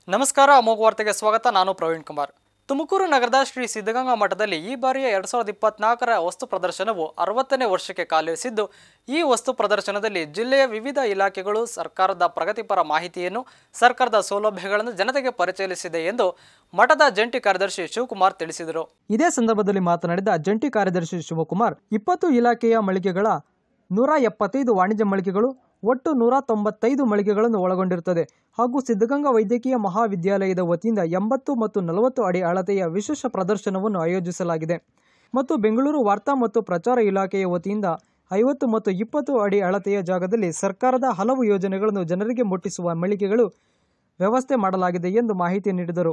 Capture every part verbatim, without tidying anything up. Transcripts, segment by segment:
ನಮಸ್ಕಾರ ಅಮೋಘ ವಾರ್ತೆಗೆ ಸ್ವಾಗತ. ನಾನು ಪ್ರವೀಣ್ ಕುಮಾರ್. ತುಮಕೂರು ನಗರದ ಶ್ರೀ ಸಿದ್ಧಗಂಗಾ ಮಠದಲ್ಲಿ ಈ ಬಾರಿಯ ಎರಡ್ ಸಾವಿರದ ಇಪ್ಪತ್ನಾಲ್ಕರ ವಸ್ತು ಪ್ರದರ್ಶನವು ಅರವತ್ತನೇ ವರ್ಷಕ್ಕೆ ಕಾಲಿರಿಸಿದ್ದು, ಈ ವಸ್ತು ಪ್ರದರ್ಶನದಲ್ಲಿ ಜಿಲ್ಲೆಯ ವಿವಿಧ ಇಲಾಖೆಗಳು ಸರ್ಕಾರದ ಪ್ರಗತಿಪರ ಮಾಹಿತಿಯನ್ನು, ಸರ್ಕಾರದ ಸೌಲಭ್ಯಗಳನ್ನು ಜನತೆಗೆ ಪರಿಚಯಿಸಿದೆ ಎಂದು ಮಠದ ಜಂಟಿ ಕಾರ್ಯದರ್ಶಿ ಶಿವಕುಮಾರ್ ತಿಳಿಸಿದರು. ಇದೇ ಸಂದರ್ಭದಲ್ಲಿ ಮಾತನಾಡಿದ ಜಂಟಿ ಕಾರ್ಯದರ್ಶಿ ಶಿವಕುಮಾರ್, ಇಪ್ಪತ್ತು ಇಲಾಖೆಯ ಮಳಿಗೆಗಳ ನೂರ ಎಪ್ಪತ್ತೈದು ವಾಣಿಜ್ಯ ಮಳಿಗೆಗಳು ಒಟ್ಟು ನೂರ ತೊಂಬತ್ತೈದು ಮಳಿಗೆಗಳನ್ನು ಒಳಗೊಂಡಿರುತ್ತದೆ ಹಾಗೂ ಸಿದ್ಧಗಂಗಾ ವೈದ್ಯಕೀಯ ಮಹಾವಿದ್ಯಾಲಯದ ವತಿಯಿಂದ ಎಂಬತ್ತು ಮತ್ತು ನಲವತ್ತು ಅಡಿ ಅಳತೆಯ ವಿಶೇಷ ಪ್ರದರ್ಶನವನ್ನು ಆಯೋಜಿಸಲಾಗಿದೆ ಮತ್ತು ಬೆಂಗಳೂರು ವಾರ್ತಾ ಮತ್ತು ಪ್ರಚಾರ ಇಲಾಖೆಯ ವತಿಯಿಂದ ಐವತ್ತು ಮತ್ತು ಇಪ್ಪತ್ತು ಅಡಿ ಅಳತೆಯ ಜಾಗದಲ್ಲಿ ಸರ್ಕಾರದ ಹಲವು ಯೋಜನೆಗಳನ್ನು ಜನರಿಗೆ ಮುಟ್ಟಿಸುವ ಮಳಿಗೆಗಳು ವ್ಯವಸ್ಥೆ ಮಾಡಲಾಗಿದೆ ಎಂದು ಮಾಹಿತಿ ನೀಡಿದರು.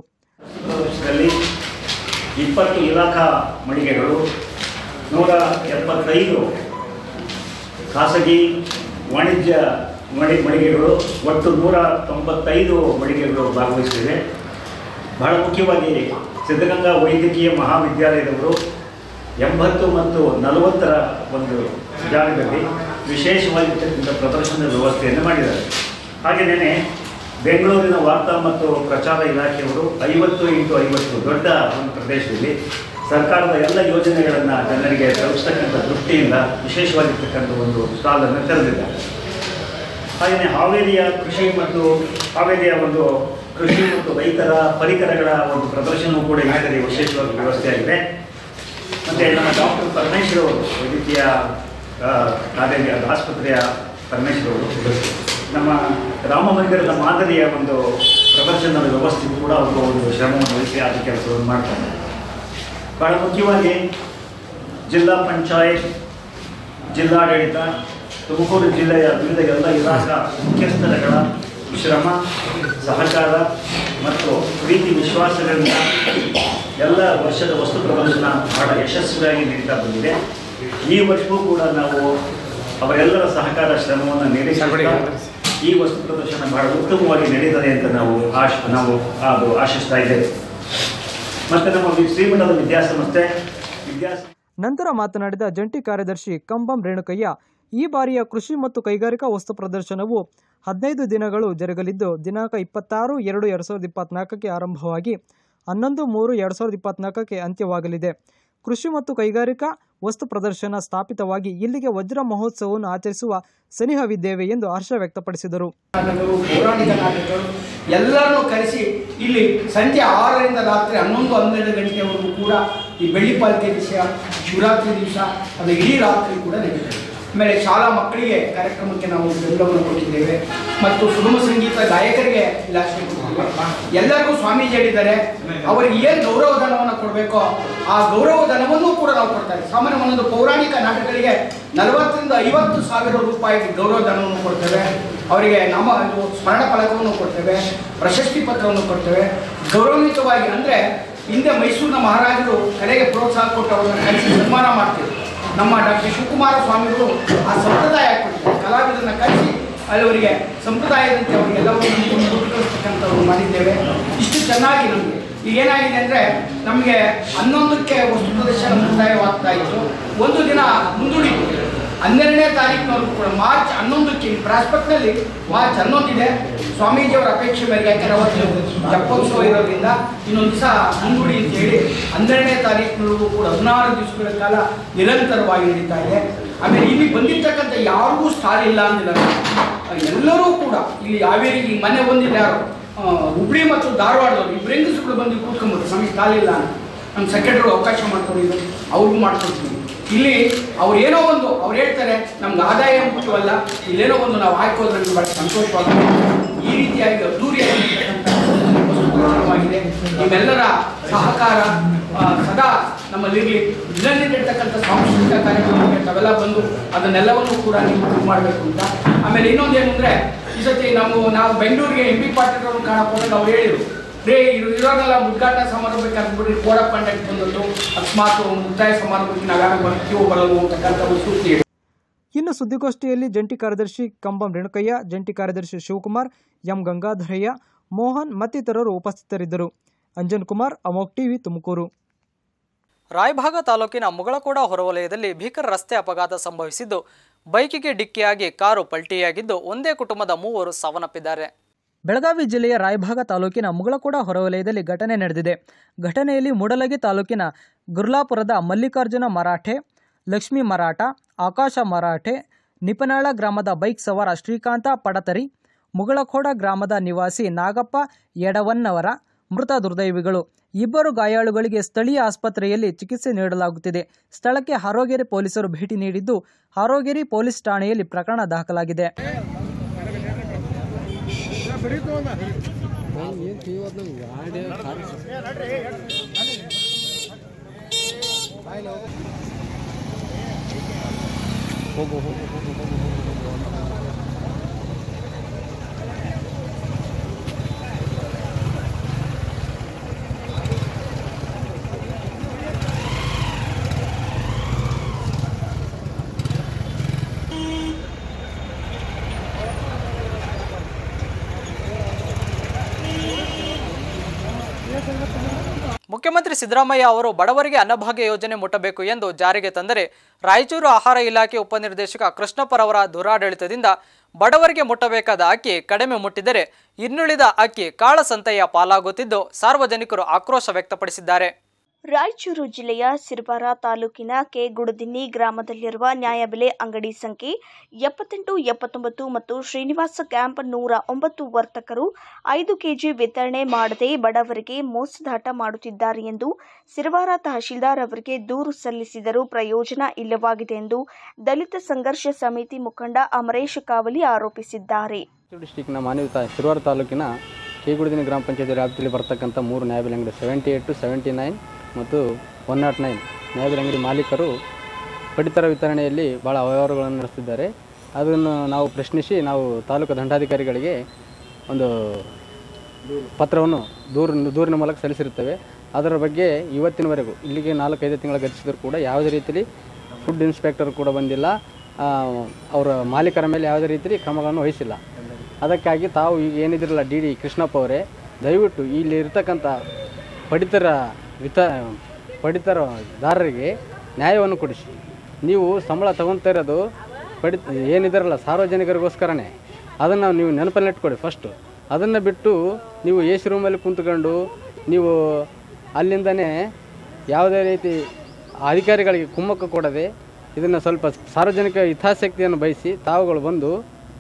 ಇಪ್ಪತ್ತು ಇಲಾಖಾ ಮಳಿಗೆಗಳು, ನೂರ ಎಪ್ಪತ್ತೈದು ಖಾಸಗಿ ವಾಣಿಜ್ಯ ಮಳಿ ಮಳಿಗೆಗಳು, ಒಟ್ಟು ನೂರ ತೊಂಬತ್ತೈದು ಮಳಿಗೆಗಳು ಭಾಗವಹಿಸಿವೆ. ಬಹಳ ಮುಖ್ಯವಾಗಿ ಸಿದ್ಧಗಂಗಾ ವೈದ್ಯಕೀಯ ಮಹಾವಿದ್ಯಾಲಯದವರು ಎಂಬತ್ತು ಮತ್ತು ನಲವತ್ತರ ಒಂದು ಜಾಗದಲ್ಲಿ ವಿಶೇಷವಾಗಿರ್ತಕ್ಕಂಥ ಪ್ರದರ್ಶನದ ವ್ಯವಸ್ಥೆಯನ್ನು ಮಾಡಿದ್ದಾರೆ. ಹಾಗೆಯೇ ಬೆಂಗಳೂರಿನ ವಾರ್ತಾ ಮತ್ತು ಪ್ರಚಾರ ಇಲಾಖೆಯವರು ಐವತ್ತು ಇಂಟು ಐವತ್ತು ದೊಡ್ಡ ಒಂದು ಪ್ರದೇಶದಲ್ಲಿ ಸರ್ಕಾರದ ಎಲ್ಲ ಯೋಜನೆಗಳನ್ನು ಜನರಿಗೆ ತಲುಪಿಸ್ತಕ್ಕಂಥ ದೃಷ್ಟಿಯಿಂದ ವಿಶೇಷವಾಗಿರ್ತಕ್ಕಂಥ ಒಂದು ಸ್ಟಾಲನ್ನು ತೆರೆದಿದ್ದಾರೆ. ಹಾಗೆಯೇ ಹಾವೇರಿಯ ಕೃಷಿ ಮತ್ತು ಹಾವೇರಿಯ ಒಂದು ಕೃಷಿ ಮತ್ತು ರೈತರ ಪರಿಕರಗಳ ಒಂದು ಪ್ರದರ್ಶನವೂ ಕೂಡ ಈ ಕಡೆ ವಿಶೇಷವಾಗಿ ವ್ಯವಸ್ಥೆಯಾಗಿದೆ. ಮತ್ತು ನಮ್ಮ ಡಾಕ್ಟರ್ ಪರಮೇಶ್ವರ್ ಅವರು, ವೈದ್ಯಕೀಯ ಕಾಲೇಜ್ ಆಸ್ಪತ್ರೆಯ ಪರಮೇಶ್ವರ್ ಅವರು, ನಮ್ಮ ರಾಮ ಮಂದಿರದ ಮಾದರಿಯ ಒಂದು ಪ್ರದರ್ಶನದ ವ್ಯವಸ್ಥೆಗೂ ಕೂಡ ಅವರು ಒಂದು ಶ್ರಮವನ್ನು ವಹಿಸಿ ಆದ ಕೆಲಸವನ್ನು ಮಾಡ್ತಾರೆ. ಬಹಳ ಮುಖ್ಯವಾಗಿ ಜಿಲ್ಲಾ ಪಂಚಾಯತ್, ಜಿಲ್ಲಾಡಳಿತ, ತುಮಕೂರು ಜಿಲ್ಲೆಯ ವಿವಿಧ ಎಲ್ಲ ಇಲಾಖಾ ಮುಖ್ಯಸ್ಥರುಗಳ ಶ್ರಮ, ಸಹಕಾರ ಮತ್ತು ಪ್ರೀತಿ ವಿಶ್ವಾಸಗಳಿಂದ ಎಲ್ಲ ವರ್ಷದ ವಸ್ತು ಪ್ರದರ್ಶನ ಬಹಳ ಯಶಸ್ವಿಯಾಗಿ ನಡೀತಾ ಬಂದಿದೆ. ಈ ವರ್ಷವೂ ಕೂಡ ನಾವು ಅವರೆಲ್ಲರ ಸಹಕಾರ ಶ್ರಮವನ್ನು ನೀಡಿಸಿ ಈ ವಸ್ತು ಪ್ರದರ್ಶನ ಬಹಳ ಉತ್ತಮವಾಗಿ ನಡೀತದೆ ಅಂತ ನಾವು ಆಶ್ ನಾವು ಅದು ಆಶಿಸ್ತಾ ಇದ್ದೇವೆ. ಮತ್ತು ನಮ್ಮ ಶ್ರೀಮಠದ ವಿದ್ಯಾಸಂಸ್ಥೆ ವಿದ್ಯಾಸ ನಂತರ ಮಾತನಾಡಿದ ಜಂಟಿ ಕಾರ್ಯದರ್ಶಿ ಕಂಬಂ ರೇಣುಕಯ್ಯ, ಈ ಬಾರಿಯ ಕೃಷಿ ಮತ್ತು ಕೈಗಾರಿಕಾ ವಸ್ತು ಪ್ರದರ್ಶನವು ಹದಿನೈದು ದಿನಗಳು ಜರುಗಲಿದ್ದು, ದಿನಾಂಕ ಇಪ್ಪತ್ತಾರು ಎರಡು ಎರಡು ಸಾವಿರದ ಇಪ್ಪತ್ನಾಲ್ಕಕ್ಕೆ ಆರಂಭವಾಗಿ ಹನ್ನೊಂದು ಮೂರು ಎರಡು ಸಾವಿರದ ಇಪ್ಪತ್ನಾಲ್ಕಕ್ಕೆ ಅಂತ್ಯವಾಗಲಿದೆ. ಕೃಷಿ ಮತ್ತು ಕೈಗಾರಿಕಾ ವಸ್ತು ಪ್ರದರ್ಶನ ಸ್ಥಾಪಿತವಾಗಿ ಇಲ್ಲಿಗೆ ವಜ್ರ ಮಹೋತ್ಸವವನ್ನು ಆಚರಿಸುವ ಸನಿಹವಿದ್ದೇವೆ ಎಂದು ಹರ್ಷ ವ್ಯಕ್ತಪಡಿಸಿದರು. ಪೌರಾಣಿಕ ನಾಟಕಗಳು ಎಲ್ಲರನ್ನೂ ಕರೆಸಿ ಇಲ್ಲಿ ಸಂಜೆ ಆರರಿಂದ ರಾತ್ರಿ ಹನ್ನೊಂದು ಹನ್ನೆರಡು ಗಂಟೆವರೆಗೂ ಕೂಡ ಈ ಬೆಳ್ಳಿ ಪಾಲ್ಕೆ ದಿವಸ, ಶಿವರಾತ್ರಿ ದಿವಸ, ಅದು ಇಡೀ ರಾತ್ರಿ ಕೂಡ ನಡೀತದೆ. ಆಮೇಲೆ ಶಾಲಾ ಮಕ್ಕಳಿಗೆ ಕಾರ್ಯಕ್ರಮಕ್ಕೆ ನಾವು ಬೆಂಬಲವನ್ನು ಕೊಟ್ಟಿದ್ದೇವೆ ಮತ್ತು ಸುಗಮ ಸಂಗೀತ ಗಾಯಕರಿಗೆ ಇಲಾಖೆ ಕೊಟ್ಟಿದ್ದೇವೆ. ಎಲ್ಲರಿಗೂ ಸ್ವಾಮೀಜಿ ಹೇಳಿದ್ದಾರೆ, ಅವರಿಗೆ ಏನು ಗೌರವ ಧನವನ್ನು ಕೊಡಬೇಕೋ ಆ ಗೌರವ ಧನವನ್ನು ಕೂಡ ನಾವು ಕೊಡ್ತಾರೆ. ಸಾಮಾನ್ಯ ಒಂದೊಂದು ಪೌರಾಣಿಕ ನಾಟಕಗಳಿಗೆ ನಲವತ್ತರಿಂದ ಐವತ್ತು ಸಾವಿರ ರೂಪಾಯಿ ಗೌರವ ಧನವನ್ನು ಕೊಡ್ತೇವೆ. ಅವರಿಗೆ ನಾಮ ಸ್ಮರಣ ಫಲಕವನ್ನು ಕೊಡ್ತೇವೆ, ಪ್ರಶಸ್ತಿ ಪತ್ರವನ್ನು ಕೊಡ್ತೇವೆ. ಗೌರವಯುತವಾಗಿ ಅಂದರೆ ಹಿಂದೆ ಮೈಸೂರಿನ ಮಹಾರಾಜರು ಕಲೆಗೆ ಪ್ರೋತ್ಸಾಹ ಕೊಟ್ಟು ಅವರನ್ನು ಕರೆಸಿ ಸನ್ಮಾನ ಮಾಡ್ತೇವೆ. ನಮ್ಮ ಡಾಕ್ಟರ್ ಶಿವಕುಮಾರ ಸ್ವಾಮಿಗಳು ಆ ಸಂಪ್ರದಾಯ ಕೊಟ್ಟಿದ್ದಾರೆ. ಕಲಾವಿದರನ್ನು ಕರೆಸಿ ಅವರಿಗೆ ಸಂಪ್ರದಾಯದಂತೆ ಅವರಿಗೆಲ್ಲವನ್ನು ಕೊಟ್ಟುಕೊಳ್ತಕ್ಕಂಥವ್ರು ಮಾಡಿದ್ದೇವೆ. ಇಷ್ಟು ಚೆನ್ನಾಗಿ ನಮಗೆ ಈಗೇನಾಗಿದೆ ಅಂದರೆ ನಮಗೆ ಹನ್ನೊಂದಕ್ಕೆ ವಸ್ತು ಪ್ರದರ್ಶನ ಮುಕ್ತಾಯವಾಗ್ತಾ ಇತ್ತು. ಒಂದು ದಿನ ಮುಂದೂಡಿತು, ಹನ್ನೆರಡನೇ ತಾರೀಕಿನವರೆಗೂ ಕೂಡ ಮಾರ್ಚ್ ಹನ್ನೊಂದಕ್ಕೆ ಪ್ರಾಸ್ಪೆಕ್ಟ್ನಲ್ಲಿ ಮಾರ್ಚ್ ಹನ್ನೊಂದಿದೆ. ಸ್ವಾಮೀಜಿಯವರ ಅಪೇಕ್ಷೆ ಮೇರೆಗೆ, ಯಾಕೆಂದರೆ ಅವತ್ತು ಜಪೋತ್ಸವ ಇರೋದ್ರಿಂದ ಇನ್ನೊಂದು ದಿವಸ ಮುಂದೂಡಿ ಅಂತ ಹೇಳಿ ಹನ್ನೆರಡನೇ ತಾರೀಕಿನವರೆಗೂ ಕೂಡ ಹದಿನಾರು ದಿವಸಗಳ ಕಾಲ ನಿರಂತರವಾಗಿ ನಡೀತಾ ಇದೆ. ಆಮೇಲೆ ಇಲ್ಲಿ ಬಂದಿರ್ತಕ್ಕಂಥ ಯಾರಿಗೂ ಸ್ಟಾಲ್ ಇಲ್ಲ ಅಂದಿಲ್ಲ, ಎಲ್ಲರೂ ಕೂಡ ಇಲ್ಲಿ ಹಾವೇರಿಗೆ ಮನೆ ಬಂದಿಲ್ಲ ಯಾರು ಹುಬ್ಳಿ ಮತ್ತು ಧಾರವಾಡದವರು ಇಬ್ಬರು ಹೆಂಗಸುಗಳು ಬಂದು ಕೂತ್ಕೊಂಡ್ಬಂದು ನಮಗೆ ಸ್ಟಾಲ್ ಇಲ್ಲ ಅಂತ ನಮ್ಮ ಸೆಕ್ರೆಟರಿ ಅವಕಾಶ ಮಾಡ್ಕೊಂಡಿದ್ರು, ಅವ್ರಿಗೂ ಮಾಡ್ಕೊಡ್ತೀವಿ. ಇಲ್ಲಿ ಅವ್ರು ಏನೋ ಒಂದು ಅವ್ರು ಹೇಳ್ತಾರೆ, ನಮ್ಗೆ ಆದಾಯ ಮುಖ್ಯವಲ್ಲ, ಇಲ್ಲೇನೋ ಒಂದು ನಾವು ಹಾಕೋದ್ರೆ ನಮ್ಗೆ ಭಾಳ ಸಂತೋಷವಾಗಿದೆ. ಈ ರೀತಿಯಾಗಿ ಅದ್ದೂರಿಯಾಗಿರ್ತಕ್ಕಂಥ ವಸ್ತುವಾಗಿದೆ. ನಿಮ್ಮೆಲ್ಲರ ಸಹಕಾರ ಸದಾ ನಮ್ಮಲ್ಲಿರಲಿ. ದಿನನಿಟ್ಟಿರ್ತಕ್ಕಂಥ ಸಾಂಸ್ಕೃತಿಕ ಕಾರ್ಯಕ್ರಮಕ್ಕೆ ತಾವೆಲ್ಲ ಬಂದು ಅದನ್ನೆಲ್ಲವನ್ನೂ ಕೂಡ ನೀವು ಇದು ಮಾಡಬೇಕು ಅಂತ. ಆಮೇಲೆ ಇನ್ನೊಂದೇನು ಅಂದರೆ, ಈ ಸತಿ ನಾವು ನಾವು ಬೆಂಗಳೂರಿಗೆ ಎಂ ಪಿ ಪಾಟೀಲ್ ಅವ್ರನ್ನ ಕಾಣಕ್ಕೆ ಹೋದಾಗ ಅವ್ರು ಹೇಳಿದರು, ರೇ ಇದು ಇರೋದೆಲ್ಲ ಉದ್ಘಾಟನಾ ಸಮಾರಂಭಕ್ಕೆ ಅಂದ್ಬಿಟ್ಟು ಕೋಡ್ ಆಫ್ ಕಂಡಕ್ಟ್ ಬಂದದ್ದು, ಅಕಸ್ಮಾತ್ ಮುಕ್ತಾಯ ಸಮಾರಂಭಕ್ಕೆ ನಾವ್ಯಾರು ಬರ್ತೀವೋ ಬರಲು ಅಂತಕ್ಕಂಥ ಒಂದು ಸೂಚನೆ. ಇನ್ನು ಸುದ್ದಿಗೋಷ್ಠಿಯಲ್ಲಿ ಜಂಟಿ ಕಾರ್ಯದರ್ಶಿ ಕಂಬಂ ರೇಣುಕಯ್ಯ, ಜಂಟಿ ಕಾರ್ಯದರ್ಶಿ ಶಿವಕುಮಾರ್, ಎಂ ಗಂಗಾಧರಯ್ಯ, ಮೋಹನ್ ಮತ್ತಿತರರು ಉಪಸ್ಥಿತರಿದ್ದರು. ಅಂಜನ್ ಕುಮಾರ್, ಅಮೋಕ್ ಟಿವಿ, ತುಮಕೂರು. ರಾಯಭಾಗ ತಾಲೂಕಿನ ಮುಗಳಕೋಡ ಹೊರವಲಯದಲ್ಲಿ ಭೀಕರ ರಸ್ತೆ ಅಪಘಾತ ಸಂಭವಿಸಿದ್ದು, ಬೈಕಿಗೆ ಡಿಕ್ಕಿಯಾಗಿ ಕಾರು ಪಲ್ಟಿಯಾಗಿದ್ದು ಒಂದೇ ಕುಟುಂಬದ ಮೂವರು ಸಾವನ್ನಪ್ಪಿದ್ದಾರೆ. ಬೆಳಗಾವಿ ಜಿಲ್ಲೆಯ ರಾಯಭಾಗ ತಾಲೂಕಿನ ಮುಗಳಕೋಡ ಹೊರವಲಯದಲ್ಲಿ ಘಟನೆ ನಡೆದಿದೆ. ಘಟನೆಯಲ್ಲಿ ಮೂಡಲಗಿ ತಾಲೂಕಿನ ಗುರ್ಲಾಪುರದ ಮಲ್ಲಿಕಾರ್ಜುನ ಮರಾಠೆ, ಲಕ್ಷ್ಮೀ ಮರಾಠ, ಆಕಾಶ ಮರಾಠೆ, ನಿಪನಾಳ ಗ್ರಾಮದ ಬೈಕ್ ಸವಾರ ಶ್ರೀಕಾಂತ ಪಡತರಿ, ಮುಗಳಕೋಡ ಗ್ರಾಮದ ನಿವಾಸಿ ನಾಗಪ್ಪ ಯಡವನ್ನವರ ಮೃತ ದುರ್ದೈವಿಗಳು. ಇಬ್ಬರು ಗಾಯಾಳುಗಳಿಗೆ ಸ್ಥಳೀಯ ಆಸ್ಪತ್ರೆಯಲ್ಲಿ ಚಿಕಿತ್ಸೆ ನೀಡಲಾಗುತ್ತಿದೆ. ಸ್ಥಳಕ್ಕೆ ಹಾರೋಗೇರಿ ಪೊಲೀಸರು ಭೇಟಿ ನೀಡಿದ್ದು, ಹಾರೋಗೇರಿ ಪೊಲೀಸ್ ಠಾಣೆಯಲ್ಲಿ ಪ್ರಕರಣ ದಾಖಲಾಗಿದೆ. ಮುಖ್ಯಮಂತ್ರಿ ಸಿದ್ದರಾಮಯ್ಯ ಅವರು ಬಡವರಿಗೆ ಅನ್ನಭಾಗ್ಯ ಯೋಜನೆ ಮುಟ್ಟಬೇಕು ಎಂದು ಜಾರಿಗೆ ತಂದರೆ ರಾಯಚೂರು ಆಹಾರ ಇಲಾಖೆ ಉಪನಿರ್ದೇಶಕ ಕೃಷ್ಣಪ್ಪರವರ ದುರಾಡಳಿತದಿಂದ ಬಡವರಿಗೆ ಮುಟ್ಟಬೇಕಾದ ಅಕ್ಕಿ ಕಡಿಮೆ ಮುಟ್ಟಿದರೆ ಇನ್ನುಳಿದ ಅಕ್ಕಿ ಕಾಳಸಂತೆಯ ಪಾಲಾಗುತ್ತಿದ್ದು ಸಾರ್ವಜನಿಕರು ಆಕ್ರೋಶ ವ್ಯಕ್ತಪಡಿಸಿದ್ದಾರೆ. ರಾಯಚೂರು ಜಿಲ್ಲೆಯ ಸಿರವಾರ ತಾಲೂಕಿನ ಕೆಗುಡದಿನ್ನಿ ಗ್ರಾಮದಲ್ಲಿರುವ ನ್ಯಾಯಬೆಲೆ ಅಂಗಡಿ ಸಂಖ್ಯೆ ಎಪ್ಪತ್ತೆಂಟು ಎಪ್ಪತ್ತೊಂಬತ್ತು ಮತ್ತು ಶ್ರೀನಿವಾಸ ಕ್ಯಾಂಪ್ ನೂರ ಒಂಬತ್ತು ವರ್ತಕರು ಐದು ಕೆಜಿ ವಿತರಣೆ ಮಾಡದೆ ಬಡವರಿಗೆ ಮೋಸದಾಟ ಮಾಡುತ್ತಿದ್ದಾರೆ ಎಂದು ಸಿರವಾರ ತಹಶೀಲ್ದಾರ್ ಅವರಿಗೆ ದೂರು ಸಲ್ಲಿಸಿದರೂ ಪ್ರಯೋಜನ ಇಲ್ಲವಾಗಿದೆ ಎಂದು ದಲಿತ ಸಂಘರ್ಷ ಸಮಿತಿ ಮುಖಂಡ ಅಮರೇಶ್ ಕಾವಲಿ ಆರೋಪಿಸಿದ್ದಾರೆ. ಡಿಸ್ಟಿಕ್ನ ಮಾನ್ಯತಾ ಸಿರವಾರ ತಾಲೂಕಿನ ಕೆಗುಡದಿನ್ನಿ ಗ್ರಾಮ ಪಂಚಾಯತ್ ವ್ಯಾಪ್ತಿಯಲ್ಲಿ ಬರ್ತಕ್ಕಂಥ ಮೂರು ನ್ಯಾಯಬೆಲೆ ಅಂಗಡಿ seventy eight to seventy nine ಮತ್ತು ಒನ್ ನಾಟ್ ನೈನ್ ನ್ಯಾಯಬೆಲೆ ಅಂಗಡಿ ಮಾಲೀಕರು ಪಡಿತರ ವಿತರಣೆಯಲ್ಲಿ ಭಾಳ ಅವ್ಯವಹಾರಗಳನ್ನು ನಡೆಸ್ತಿದ್ದಾರೆ. ಅದನ್ನು ನಾವು ಪ್ರಶ್ನಿಸಿ ನಾವು ತಾಲೂಕು ದಂಡಾಧಿಕಾರಿಗಳಿಗೆ ಒಂದು ಪತ್ರವನ್ನು ದೂರ ದೂರಿನ ಮೂಲಕ ಸಲ್ಲಿಸಿರುತ್ತೇವೆ. ಅದರ ಬಗ್ಗೆ ಇವತ್ತಿನವರೆಗೂ ಇಲ್ಲಿಗೆ ನಾಲ್ಕೈದು ತಿಂಗಳ ಗತಿಸಿದರೂ ಕೂಡ ಯಾವುದೇ ರೀತಿಯಲ್ಲಿ ಫುಡ್ ಇನ್ಸ್ಪೆಕ್ಟರ್ ಕೂಡ ಬಂದಿಲ್ಲ, ಅವರ ಮಾಲೀಕರ ಮೇಲೆ ಯಾವುದೇ ರೀತಿಯಲ್ಲಿ ಕ್ರಮಗಳನ್ನು ವಹಿಸಿಲ್ಲ. ಅದಕ್ಕಾಗಿ ತಾವು ಈಗ ಏನಿದಿರಲ್ಲ ಡಿ ಡಿ ಕೃಷ್ಣಪ್ಪ ಅವರೇ, ದಯವಿಟ್ಟು ಇಲ್ಲಿ ಇರ್ತಕ್ಕಂಥ ಪಡಿತರ ವಿತ ಪಡಿತರದಾರರಿಗೆ ನ್ಯಾಯವನ್ನು ಕೊಡಿಸಿ. ನೀವು ಸಂಬಳ ತಗೊತಾ ಇರೋದು ಪಡಿ ಏನಿದಾರಲ್ಲ ಸಾರ್ವಜನಿಕರಿಗೋಸ್ಕರನೇ, ಅದನ್ನು ನೀವು ನೆನಪಲ್ಲಿಟ್ಕೊಡಿ ಫಸ್ಟು. ಅದನ್ನು ಬಿಟ್ಟು ನೀವು ಎ ಸಿ ರೂಮಲ್ಲಿ ಕುಂತ್ಕೊಂಡು ನೀವು ಅಲ್ಲಿಂದನೇ ಯಾವುದೇ ರೀತಿ ಅಧಿಕಾರಿಗಳಿಗೆ ಕುಮ್ಮಕ್ಕು ಕೊಡದೆ ಇದನ್ನು ಸ್ವಲ್ಪ ಸಾರ್ವಜನಿಕ ಹಿತಾಸಕ್ತಿಯನ್ನು ಬಯಸಿ ತಾವುಗಳು ಬಂದು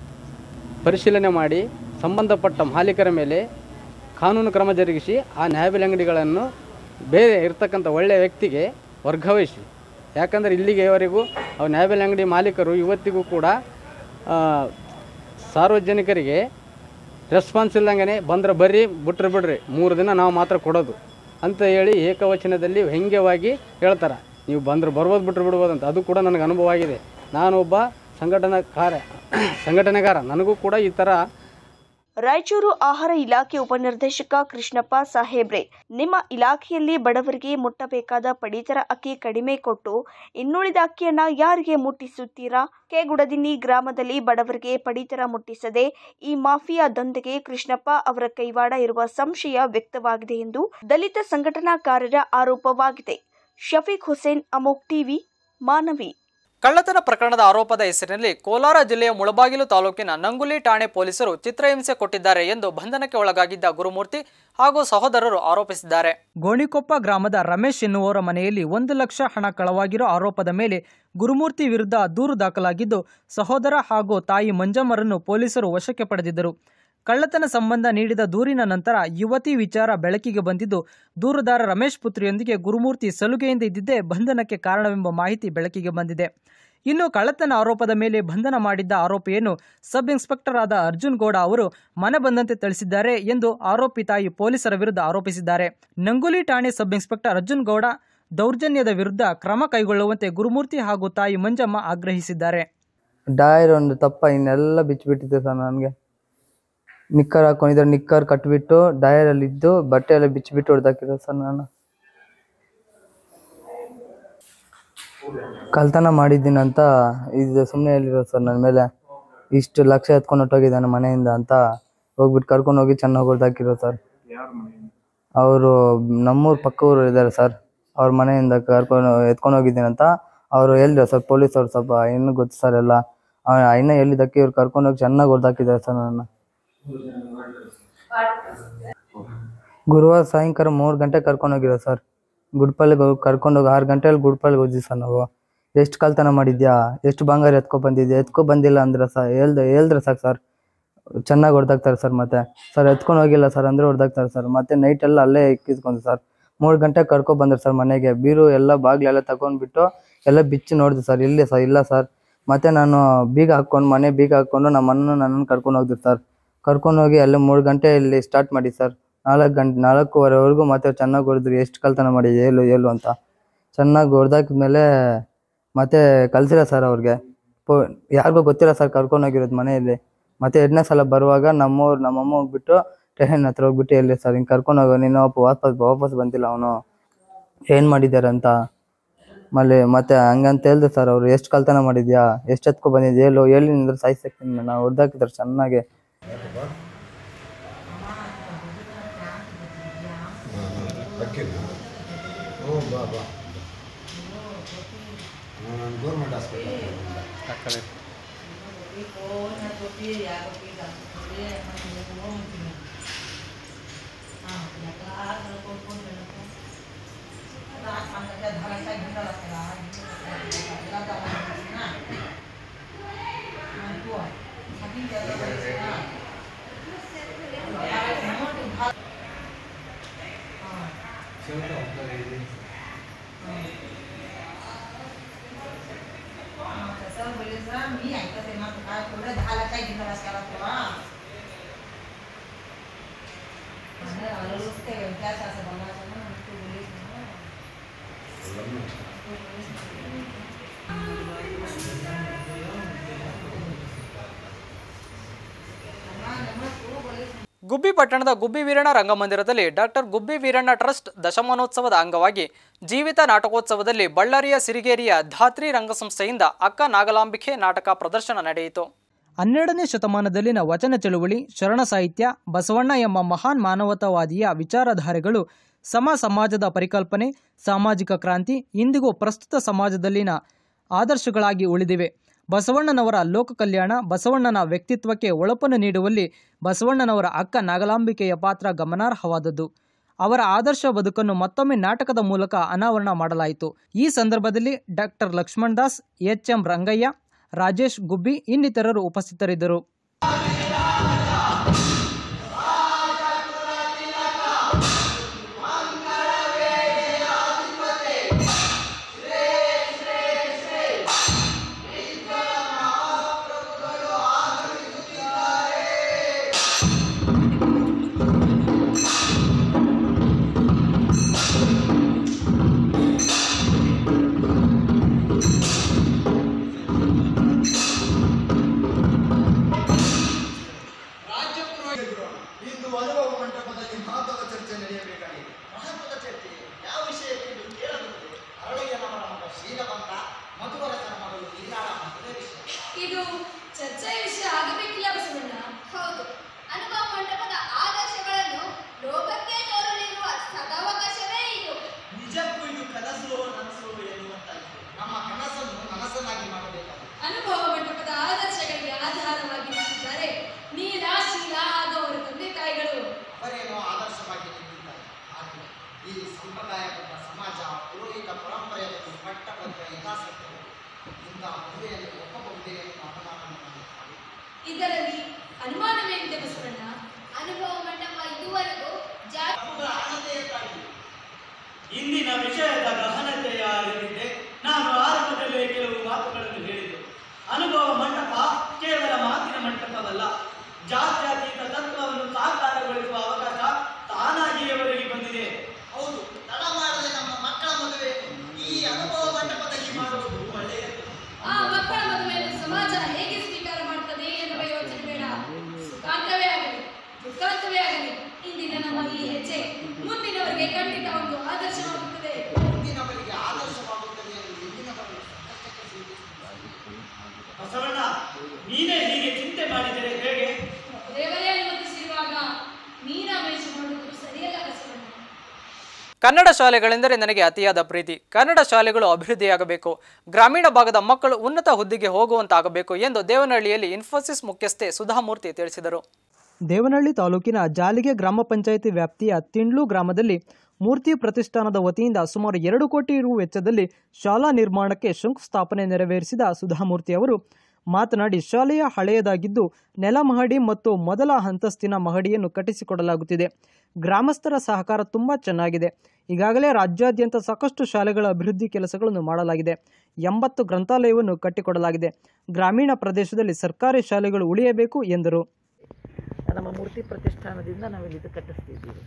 ಪರಿಶೀಲನೆ ಮಾಡಿ ಸಂಬಂಧಪಟ್ಟ ಮಾಲೀಕರ ಮೇಲೆ ಕಾನೂನು ಕ್ರಮ ಜರುಗಿಸಿ ಆ ನ್ಯಾಯಬೆಲೆ ಅಂಗಡಿಗಳನ್ನು ಬೇರೆ ಇರ್ತಕ್ಕಂಥ ಒಳ್ಳೆಯ ವ್ಯಕ್ತಿಗೆ ವರ್ಗಾಯಿಸಿ. ಯಾಕಂದರೆ ಇಲ್ಲಿಗೆವರೆಗೂ ಅವು ನ್ಯಾಯಬೆಲೆ ಅಂಗಡಿ ಮಾಲೀಕರು ಇವತ್ತಿಗೂ ಕೂಡ ಸಾರ್ವಜನಿಕರಿಗೆ ರೆಸ್ಪಾನ್ಸ್ ಇಲ್ಲಂಗೆ ಬಂದರೆ ಬರ್ರಿ ಬಿಟ್ರೆ ಬಿಡ್ರಿ ಮೂರು ದಿನ ನಾವು ಮಾತ್ರ ಕೊಡೋದು ಅಂತ ಹೇಳಿ ಏಕವಚನದಲ್ಲಿ ವ್ಯಂಗ್ಯವಾಗಿ ಹೇಳ್ತಾರೆ. ನೀವು ಬಂದರೆ ಬರ್ಬೋದು ಬಿಟ್ರೆ ಬಿಡ್ಬೋದು ಅಂತ. ಅದು ಕೂಡ ನನಗೆ ಅನುಭವ ಆಗಿದೆ. ನಾನೊಬ್ಬ ಸಂಘಟನಾಕಾರ ಸಂಘಟನೆಗಾರ ನನಗೂ ಕೂಡ ಈ ಥರ. ರಾಯಚೂರು ಆಹಾರ ಇಲಾಖೆ ಉಪನಿರ್ದೇಶಕ ಕೃಷ್ಣಪ್ಪ ಸಾಹೇಬ್ರೆ, ನಿಮ್ಮ ಇಲಾಖೆಯಲ್ಲಿ ಬಡವರಿಗೆ ಮುಟ್ಟಬೇಕಾದ ಪಡಿತರ ಅಕ್ಕಿ ಕಡಿಮೆ ಕೊಟ್ಟು ಇನ್ನುಳಿದ ಅಕ್ಕಿಯನ್ನ ಯಾರಿಗೆ ಮುಟ್ಟಿಸುತ್ತೀರಾ? ಕೆಗುಡದಿನ್ನಿ ಗ್ರಾಮದಲ್ಲಿ ಬಡವರಿಗೆ ಪಡಿತರ ಮುಟ್ಟಿಸದೆ ಈ ಮಾಫಿಯಾ ದಂಧೆಗೆ ಕೃಷ್ಣಪ್ಪ ಅವರ ಕೈವಾಡ ಇರುವ ಸಂಶಯ ವ್ಯಕ್ತವಾಗಿದೆ ಎಂದು ದಲಿತ ಸಂಘಟನಾಕಾರರ ಆರೋಪವಾಗಿದೆ. ಶಫೀಕ್ ಹುಸೇನ್, ಅಮೋಕ್ ಟಿವಿ, ಮಾನವಿ. ಕಳ್ಳತನ ಪ್ರಕರಣದ ಆರೋಪದ ಹೆಸರಿನಲ್ಲಿ ಕೋಲಾರ ಜಿಲ್ಲೆಯ ಮುಳಬಾಗಿಲು ತಾಲೂಕಿನ ನಂಗುಲಿ ಠಾಣೆ ಪೊಲೀಸರು ಚಿತ್ರಹಿಂಸೆ ಕೊಟ್ಟಿದ್ದಾರೆ ಎಂದು ಬಂಧನಕ್ಕೆ ಒಳಗಾಗಿದ್ದ ಗುರುಮೂರ್ತಿ ಹಾಗೂ ಸಹೋದರರು ಆರೋಪಿಸಿದ್ದಾರೆ. ಗೋಣಿಕೊಪ್ಪ ಗ್ರಾಮದ ರಮೇಶ್ ಎನ್ನುವರ ಮನೆಯಲ್ಲಿ ಒಂದು ಲಕ್ಷ ಹಣ ಕಳವಾಗಿರೋ ಆರೋಪದ ಮೇಲೆ ಗುರುಮೂರ್ತಿ ವಿರುದ್ಧ ದೂರು ದಾಖಲಾಗಿದ್ದು, ಸಹೋದರ ಹಾಗೂ ತಾಯಿ ಮಂಜಮ್ಮರನ್ನು ಪೊಲೀಸರು ವಶಕ್ಕೆ ಪಡೆದಿದ್ದರು. ಕಳ್ಳತನ ಸಂಬಂಧ ನೀಡಿದ ದೂರಿನ ನಂತರ ಯುವತಿ ವಿಚಾರ ಬೆಳಕಿಗೆ ಬಂದಿದ್ದು, ದೂರುದಾರ ರಮೇಶ್ ಪುತ್ರಿಯೊಂದಿಗೆ ಗುರುಮೂರ್ತಿ ಸಲುಗೆಯಿಂದ ಇದ್ದಿದ್ದೇ ಬಂಧನಕ್ಕೆ ಕಾರಣವೆಂಬ ಮಾಹಿತಿ ಬೆಳಕಿಗೆ ಬಂದಿದೆ. ಇನ್ನು ಕಳ್ಳತನ ಆರೋಪದ ಮೇಲೆ ಬಂಧನ ಮಾಡಿದ್ದ ಆರೋಪಿಯನ್ನು ಸಬ್ ಇನ್ಸ್ಪೆಕ್ಟರ್ ಆದ ಅರ್ಜುನ್ ಗೌಡ ಅವರು ಮನೆ ಬಂದಂತೆ ಥಳಿಸಿದ್ದಾರೆ ಎಂದು ಆರೋಪಿ ತಾಯಿ ಪೊಲೀಸರ ವಿರುದ್ಧ ಆರೋಪಿಸಿದ್ದಾರೆ. ನಂಗುಲಿ ಠಾಣೆ ಸಬ್ ಇನ್ಸ್ಪೆಕ್ಟರ್ ಅರ್ಜುನ್ ಗೌಡ ದೌರ್ಜನ್ಯದ ವಿರುದ್ಧ ಕ್ರಮ ಕೈಗೊಳ್ಳುವಂತೆ ಗುರುಮೂರ್ತಿ ಹಾಗೂ ತಾಯಿ ಮಂಜಮ್ಮ ಆಗ್ರಹಿಸಿದ್ದಾರೆ. ಡಾಯರ್ ಒಂದು ತಪ್ಪ ಇನ್ನೆಲ್ಲ ಬಿಚ್ಚಿಬಿಟ್ಟಿದೆ ಸರ್. ನನಗೆ ನಿಕ್ಕರ್ ಹಾಕೊಂಡಿದ್ರೆ ನಿಕ್ಕರ್ ಕಟ್ಬಿಟ್ಟು ಡಯರಲ್ಲಿ ಇದ್ದು ಬಟ್ಟೆ ಎಲ್ಲ ಬಿಚ್ಚಿಬಿಟ್ಟು ಹೊಡೆದಾಕಿರೋ ಸರ್. ನಾನು ಕಳ್ತನ ಮಾಡಿದ್ದೀನಂತ ಇದು ಸುಮ್ಮನೆ ಹೇಳಿರೋ ಸರ್. ನನ್ನ ಮೇಲೆ ಇಷ್ಟು ಲಕ್ಷ ಎತ್ಕೊಂಡು ಹೊಟ್ಟೋಗಿದ್ದಾನೆ ಮನೆಯಿಂದ ಅಂತ ಹೋಗ್ಬಿಟ್ಟು ಕರ್ಕೊಂಡು ಹೋಗಿ ಚೆನ್ನಾಗಿ ಹೊಡೆದಾಕಿರೋ ಸರ್. ಅವರು ನಮ್ಮೂರು ಪಕ್ಕ ಊರು ಇದ್ದಾರೆ ಸರ್. ಅವ್ರ ಮನೆಯಿಂದ ಕರ್ಕೊಂಡು ಎತ್ಕೊಂಡು ಹೋಗಿದ್ದೀನಂತ ಅವರು ಹೇಳಿದ್ರು ಸರ್. ಪೊಲೀಸ್ ಅವ್ರು ಸ್ವಲ್ಪ ಇನ್ನೂ ಗೊತ್ತು ಸರ್ ಎಲ್ಲ. ಇನ್ನ ಹೇಳಿದ್ದಕ್ಕೆ ಇವ್ರು ಕರ್ಕೊಂಡು ಹೋಗಿ ಚೆನ್ನಾಗಿ ಹೊಡೆದಾಕಿದ್ದಾರೆ ಸರ್ ನನ್ನ. ಗುರುವಾರ ಸಾಯಂಕಾಲ ಮೂರು ಗಂಟೆ ಕರ್ಕೊಂಡು ಹೋಗಿರೋ ಸರ್. ಗುಡ್ಪಲ್ಲಿಗೆ ಹೋಗಿ ಕರ್ಕೊಂಡೋಗಿ ಆರು ಗಂಟೆಯಲ್ಲಿ ಗುಡ್ಪಲ್ಲಿಗೆ ಹೋದ್ವಿ ಸರ್. ನಾವು ಎಷ್ಟು ಕಳ್ತನ ಮಾಡಿದ್ಯಾ, ಎಷ್ಟು ಬಂಗಾರ ಎತ್ಕೊ ಬಂದಿದ್ಯಾ, ಎತ್ಕೊ ಬಂದಿಲ್ಲ ಅಂದ್ರೆ ಸರ್ ಹೇಳ್ದೆ ಹೇಳಿದ್ರೆ ಸಾಕು ಸರ್, ಚೆನ್ನಾಗಿ ಹೊಡೆದಾಕ್ತಾರೆ ಸರ್. ಮತ್ತೆ ಸರ್ ಎತ್ಕೊಂಡು ಹೋಗಿಲ್ಲ ಸರ್ ಅಂದರೆ ಹೊಡೆದಾಕ್ತಾರೆ ಸರ್. ಮತ್ತೆ ನೈಟೆಲ್ಲ ಅಲ್ಲೇ ಇಕ್ಕಿಸ್ಕೊಂಡು ಸರ್ ಮೂರು ಗಂಟೆಗೆ ಕರ್ಕೊಂಡು ಬಂದರು ಸರ್ ಮನೆಗೆ. ಬೀರು ಎಲ್ಲ ಬಾಗಿಲೆಲ್ಲ ತಗೊಂಡ್ಬಿಟ್ಟು ಎಲ್ಲ ಬಿಚ್ಚಿ ನೋಡಿದೆ ಸರ್, ಇಲ್ಲಿ ಸರ್ ಇಲ್ಲ ಸರ್. ಮತ್ತೆ ನಾನು ಬೀಗ ಹಾಕ್ಕೊಂಡು ಮನೆ ಬೀಗ ಹಾಕ್ಕೊಂಡು ನಮ್ಮ ಅಣ್ಣನ ನನ್ನನ್ನು ಕರ್ಕೊಂಡು ಹೋಗಿದ್ದೆ ಸರ್. ಕರ್ಕೊಂಡು ಹೋಗಿ ಅಲ್ಲೇ ಮೂರು ಗಂಟೆ ಇಲ್ಲಿ ಸ್ಟಾರ್ಟ್ ಮಾಡಿ ಸರ್. ನಾಲ್ಕು ಗಂಟೆ ನಾಲ್ಕೂವರೆವರೆಗೂ ಮತ್ತೆ ಚೆನ್ನಾಗಿ ಹೊಡೆದ್ರಿ, ಎಷ್ಟು ಕಳ್ತನ ಮಾಡಿ ಏಳು ಏಳು ಅಂತ ಚೆನ್ನಾಗಿ ಹೊಡೆದಾಕಿದ್ಮೇಲೆ ಮತ್ತೆ ಕಳಿಸಿಲ್ಲ ಸರ್ ಅವ್ರಿಗೆ. ಪೋ ಯಾರಿಗೂ ಗೊತ್ತಿಲ್ಲ ಸರ್ ಕರ್ಕೊಂಡೋಗಿರೋದು ಮನೆಯಲ್ಲಿ. ಮತ್ತೆ ಎರಡನೇ ಸಲ ಬರುವಾಗ ನಮ್ಮವ್ರು ನಮ್ಮಮ್ಮ ಹೋಗ್ಬಿಟ್ಟು ಟ್ರೈನ್ ಹತ್ರ ಹೋಗ್ಬಿಟ್ಟು ಎಲ್ಲಿ ಸರ್ ಹಿಂಗೆ ಕರ್ಕೊಂಡು ಹೋಗೋ ನೀನು ವಾಪಸ್ ವಾಪಸ್ ಬಂದಿಲ್ಲ ಅವನು ಏನು ಮಾಡಿದ್ದಾರೆ ಅಂತ. ಮళ్ళీ ಮತ್ತೆ ಹಂಗಂತ ಹೇಳ್ದೆ ಸರ್. ಅವರು ಎಷ್ಟು ಕಳ್ತನ ಮಾಡಿದ್ಯಾ, ಎಷ್ಟು ಎತ್ಕೊ ಬಂದಿದ್ಯಾ ಹೇಳು, ಹೇಳಿ ನಿಂದ್ರೆ ಸಾಯಿಸ್ತೀನಿ ನಾವು ಹೊಡೆದಾಕಿದ್ದಾರೆ ಚೆನ್ನಾಗಿ. ಗೌರ್ಮೆಂಟ್ ಹಾಸ್ಪಿಟಲ್ ಗುಬ್ಬಿ ಪಟ್ಟಣದ ಗುಬ್ಬಿ ವೀರಣ್ಣ ರಂಗಮಂದಿರದಲ್ಲಿ ಡಾಕ್ಟರ್ ಗುಬ್ಬಿ ವೀರಣ್ಣ ಟ್ರಸ್ಟ್ ದಶಮಾನೋತ್ಸವದ ಅಂಗವಾಗಿ ಜೀವಿತ ನಾಟಕೋತ್ಸವದಲ್ಲಿ ಬಳ್ಳಾರಿಯ ಸಿರಿಗೇರಿಯ ಧಾತ್ರಿ ರಂಗಸಂಸ್ಥೆಯಿಂದ ಅಕ್ಕ ನಾಗಲಾಂಬಿಕೆ ನಾಟಕ ಪ್ರದರ್ಶನ ನಡೆಯಿತು. ಹನ್ನೆರಡನೇ ಶತಮಾನದಲ್ಲಿನ ವಚನ ಚಳುವಳಿ, ಶರಣ ಸಾಹಿತ್ಯ, ಬಸವಣ್ಣ ಎಂಬ ಮಹಾನ್ ಮಾನವತಾವಾದಿಯ ವಿಚಾರಧಾರೆಗಳು ಸಮ ಸಮಾಜದ ಪರಿಕಲ್ಪನೆ, ಸಾಮಾಜಿಕ ಕ್ರಾಂತಿ ಇಂದಿಗೂ ಪ್ರಸ್ತುತ ಸಮಾಜದಲ್ಲಿನ ಆದರ್ಶಗಳಾಗಿ ಉಳಿದಿವೆ. ಬಸವಣ್ಣನವರ ಲೋಕ ಕಲ್ಯಾಣ, ಬಸವಣ್ಣನ ವ್ಯಕ್ತಿತ್ವಕ್ಕೆ ಒಳಪನ್ನು ನೀಡುವಲ್ಲಿ ಬಸವಣ್ಣನವರ ಅಕ್ಕ ನಾಗಲಾಂಬಿಕೆಯ ಪಾತ್ರ ಗಮನಾರ್ಹವಾದದ್ದು. ಅವರ ಆದರ್ಶ ಬದುಕನ್ನು ಮತ್ತೊಮ್ಮೆ ನಾಟಕದ ಮೂಲಕ ಅನಾವರಣ ಮಾಡಲಾಯಿತು. ಈ ಸಂದರ್ಭದಲ್ಲಿ doctor Lakshman Das, H M Rangayya, Rajesh Gubbi ಇನ್ನಿತರರು ಉಪಸ್ಥಿತರಿದ್ದರು. ಇದು ಚರ್ಚೆಯ ವಿಷಯ ಆಗಬೇಕಿಲ್ಲ ಬಸವಣ್ಣ. ಹೌದು, ಅನುಭವ ಮಂಟಪದ ಆದರ್ಶಗಳನ್ನು ಲೋಕಕ್ಕೆ ತೋರಲಿರುವ ಸದಾವಕಾಶವೇ ಇದು. ನಿಜಕ್ಕೂ ಇದು ಕನಸು ನನಸು ಎನ್ನುವಂತಾಗಿದೆ. ನಮ್ಮ ಕನಸನ್ನು ನನಸನ್ನಾಗಿ ಮಾಡಬೇಕಾಗಿದೆ. ಅನುಭವ ಮಂಟಪದ ಆದರ್ಶಗಳಿಗೆ ಆಧಾರವಾಗಿ ನಿಂತಿದ್ದಾರೆ ನೀಲಾ ಶೀಲಾ ಆದವರ ತಂದೆ ತಾಯಿಗಳು. ಅವರೇನೋ ಆದರ್ಶವಾಗಿ ನಿಂತಿದ್ದಾರೆ. ಆದರೆ ಈ ಸಂಪ್ರದಾಯಬದ್ಧ ಸಮಾಜ, ಪುರೋಹಿತ ಪರಂಪರೆಯನ್ನು ಪಟ್ಟಬದ್ಧ ಹಿತಾಸಕ್ತರು ಇಂಥ ಮದುವೆಯನ್ನು ಒಪ್ಪಬಹುದೇ ಎಂದು ಅಪಮಾನ ಮಾಡುತ್ತಾರೆ. ಇದರಲ್ಲಿ ಅನುಮಾನವೇನಿದೆ ಬಸವಣ್ಣ? ಅನುಭವ ಮಂಟಪ ಇದುವರೆಗೂ ಇಂದಿನ ವಿಷಯದ ಗಹನತೆಯ ಅರಿವಿದೆ. ನಾನು ಆರಂಭದಲ್ಲೇ ಕೆಲವು ಮಾತುಗಳನ್ನು ಹೇಳಿದೆ. ಅನುಭವ ಮಂಟಪ ಕೇವಲ ಮಾತಿನ ಮಂಟಪವಲ್ಲ, ಜಾತ್ಯತೀತ ತತ್ವವನ್ನು ಸಾಕಾರಗೊಳಿಸುವ ಅವಕಾಶ ತಾನಾಗಿಯೇ ಒದಗಿ ಬಂದಿದೆ. ಹೌದು, ತಡ ಮಾಡದೆ ನಮ್ಮ ಮಕ್ಕಳ ಮದುವೆ ಈ ಅನುಭವ ಮಂಟಪದಲ್ಲಿ ಮಾಡುವುದು ಒಳ್ಳೆಯದು. ಆ ಮಕ್ಕಳ ಮದುವೆಯನ್ನು ಸಮಾಜ ಹೇಗೆ ಸ್ವೀಕಾರ ಮಾಡ್ತದೆ ಎನ್ನುವ ಯೋಚನೆ ಬೇಡ. ಸುಖಾಂತವೇ ಆಗಲಿ ದುಃಖಾಂತವೇ ಆಗಲಿ ಇಂದಿನ ನಮ್ಮ ಈ ಹೆಜ್ಜೆ ಮುಂದಿನವರಿಗೆ ಖಂಡಿತ ಒಂದು ಆದರ್ಶವಾಗುತ್ತದೆ. ಮುಂದಿನವರಿಗೆ ಆದರ್ಶವಾಗುತ್ತದೆ ಎಂದು ಇಂದಿನವರು ಬಸವಣ್ಣ, ನೀನೇ ಹೀಗೆ ಚಿಂತೆ ಮಾಡಿದರೆ ಹೇಗೆ? ದೇವರೇ ಅನುಮತಿಸಿರುವಾಗ ಮೀನಾಮೇಷ ಮಾಡುವುದು ಸರಿಯಲ್ಲ ಬಸವಣ್ಣ. ಕನ್ನಡ ಶಾಲೆಗಳೆಂದರೆ ನನಗೆ ಅತಿಯಾದ ಪ್ರೀತಿ. ಕನ್ನಡ ಶಾಲೆಗಳು ಅಭಿವೃದ್ಧಿಯಾಗಬೇಕು, ಗ್ರಾಮೀಣ ಭಾಗದ ಮಕ್ಕಳು ಉನ್ನತ ಹುದ್ದೆಗೆ ಹೋಗುವಂತಾಗಬೇಕು ಎಂದು ದೇವನಹಳ್ಳಿಯಲ್ಲಿ ಇನ್ಫೋಸಿಸ್ ಮುಖ್ಯಸ್ಥೆ ಸುಧಾಮೂರ್ತಿ ತಿಳಿಸಿದರು. ದೇವನಹಳ್ಳಿ ತಾಲೂಕಿನ ಜಾಲಿಗೆ ಗ್ರಾಮ ಪಂಚಾಯಿತಿ ವ್ಯಾಪ್ತಿಯ ತಿಂಡ್ಲು ಗ್ರಾಮದಲ್ಲಿ ಮೂರ್ತಿ ಪ್ರತಿಷ್ಠಾನದ ವತಿಯಿಂದ ಸುಮಾರು ಎರಡು ಕೋಟಿ ರು ವೆಚ್ಚದಲ್ಲಿ ಶಾಲಾ ನಿರ್ಮಾಣಕ್ಕೆ ಶಂಕುಸ್ಥಾಪನೆ ನೆರವೇರಿಸಿದ ಸುಧಾಮೂರ್ತಿ ಅವರು ಮಾತನಾಡಿ, ಶಾಲೆಯ ಹಳೆಯದಾಗಿದ್ದು ನೆಲ ಮಹಡಿ ಮತ್ತು ಮೊದಲ ಅಂತಸ್ತಿನ ಮಹಡಿಯನ್ನು ಕಟ್ಟಿಸಿಕೊಡಲಾಗುತ್ತಿದೆ. ಗ್ರಾಮಸ್ಥರ ಸಹಕಾರ ತುಂಬ ಚೆನ್ನಾಗಿದೆ. ಈಗಾಗಲೇ ರಾಜ್ಯಾದ್ಯಂತ ಸಾಕಷ್ಟು ಶಾಲೆಗಳ ಅಭಿವೃದ್ಧಿ ಕೆಲಸಗಳನ್ನು ಮಾಡಲಾಗಿದೆ. ಎಂಬತ್ತು ಗ್ರಂಥಾಲಯವನ್ನು ಕಟ್ಟಿಕೊಡಲಾಗಿದೆ. ಗ್ರಾಮೀಣ ಪ್ರದೇಶದಲ್ಲಿ ಸರ್ಕಾರಿ ಶಾಲೆಗಳು ಉಳಿಯಬೇಕು ಎಂದರು. ನಮ್ಮ ಮೂರ್ತಿ ಪ್ರತಿಷ್ಠಾನದಿಂದ ನಾವಿಲ್ಲಿ ಇದು ಕಟ್ಟಿಸ್ತಿದ್ದೀವಿ.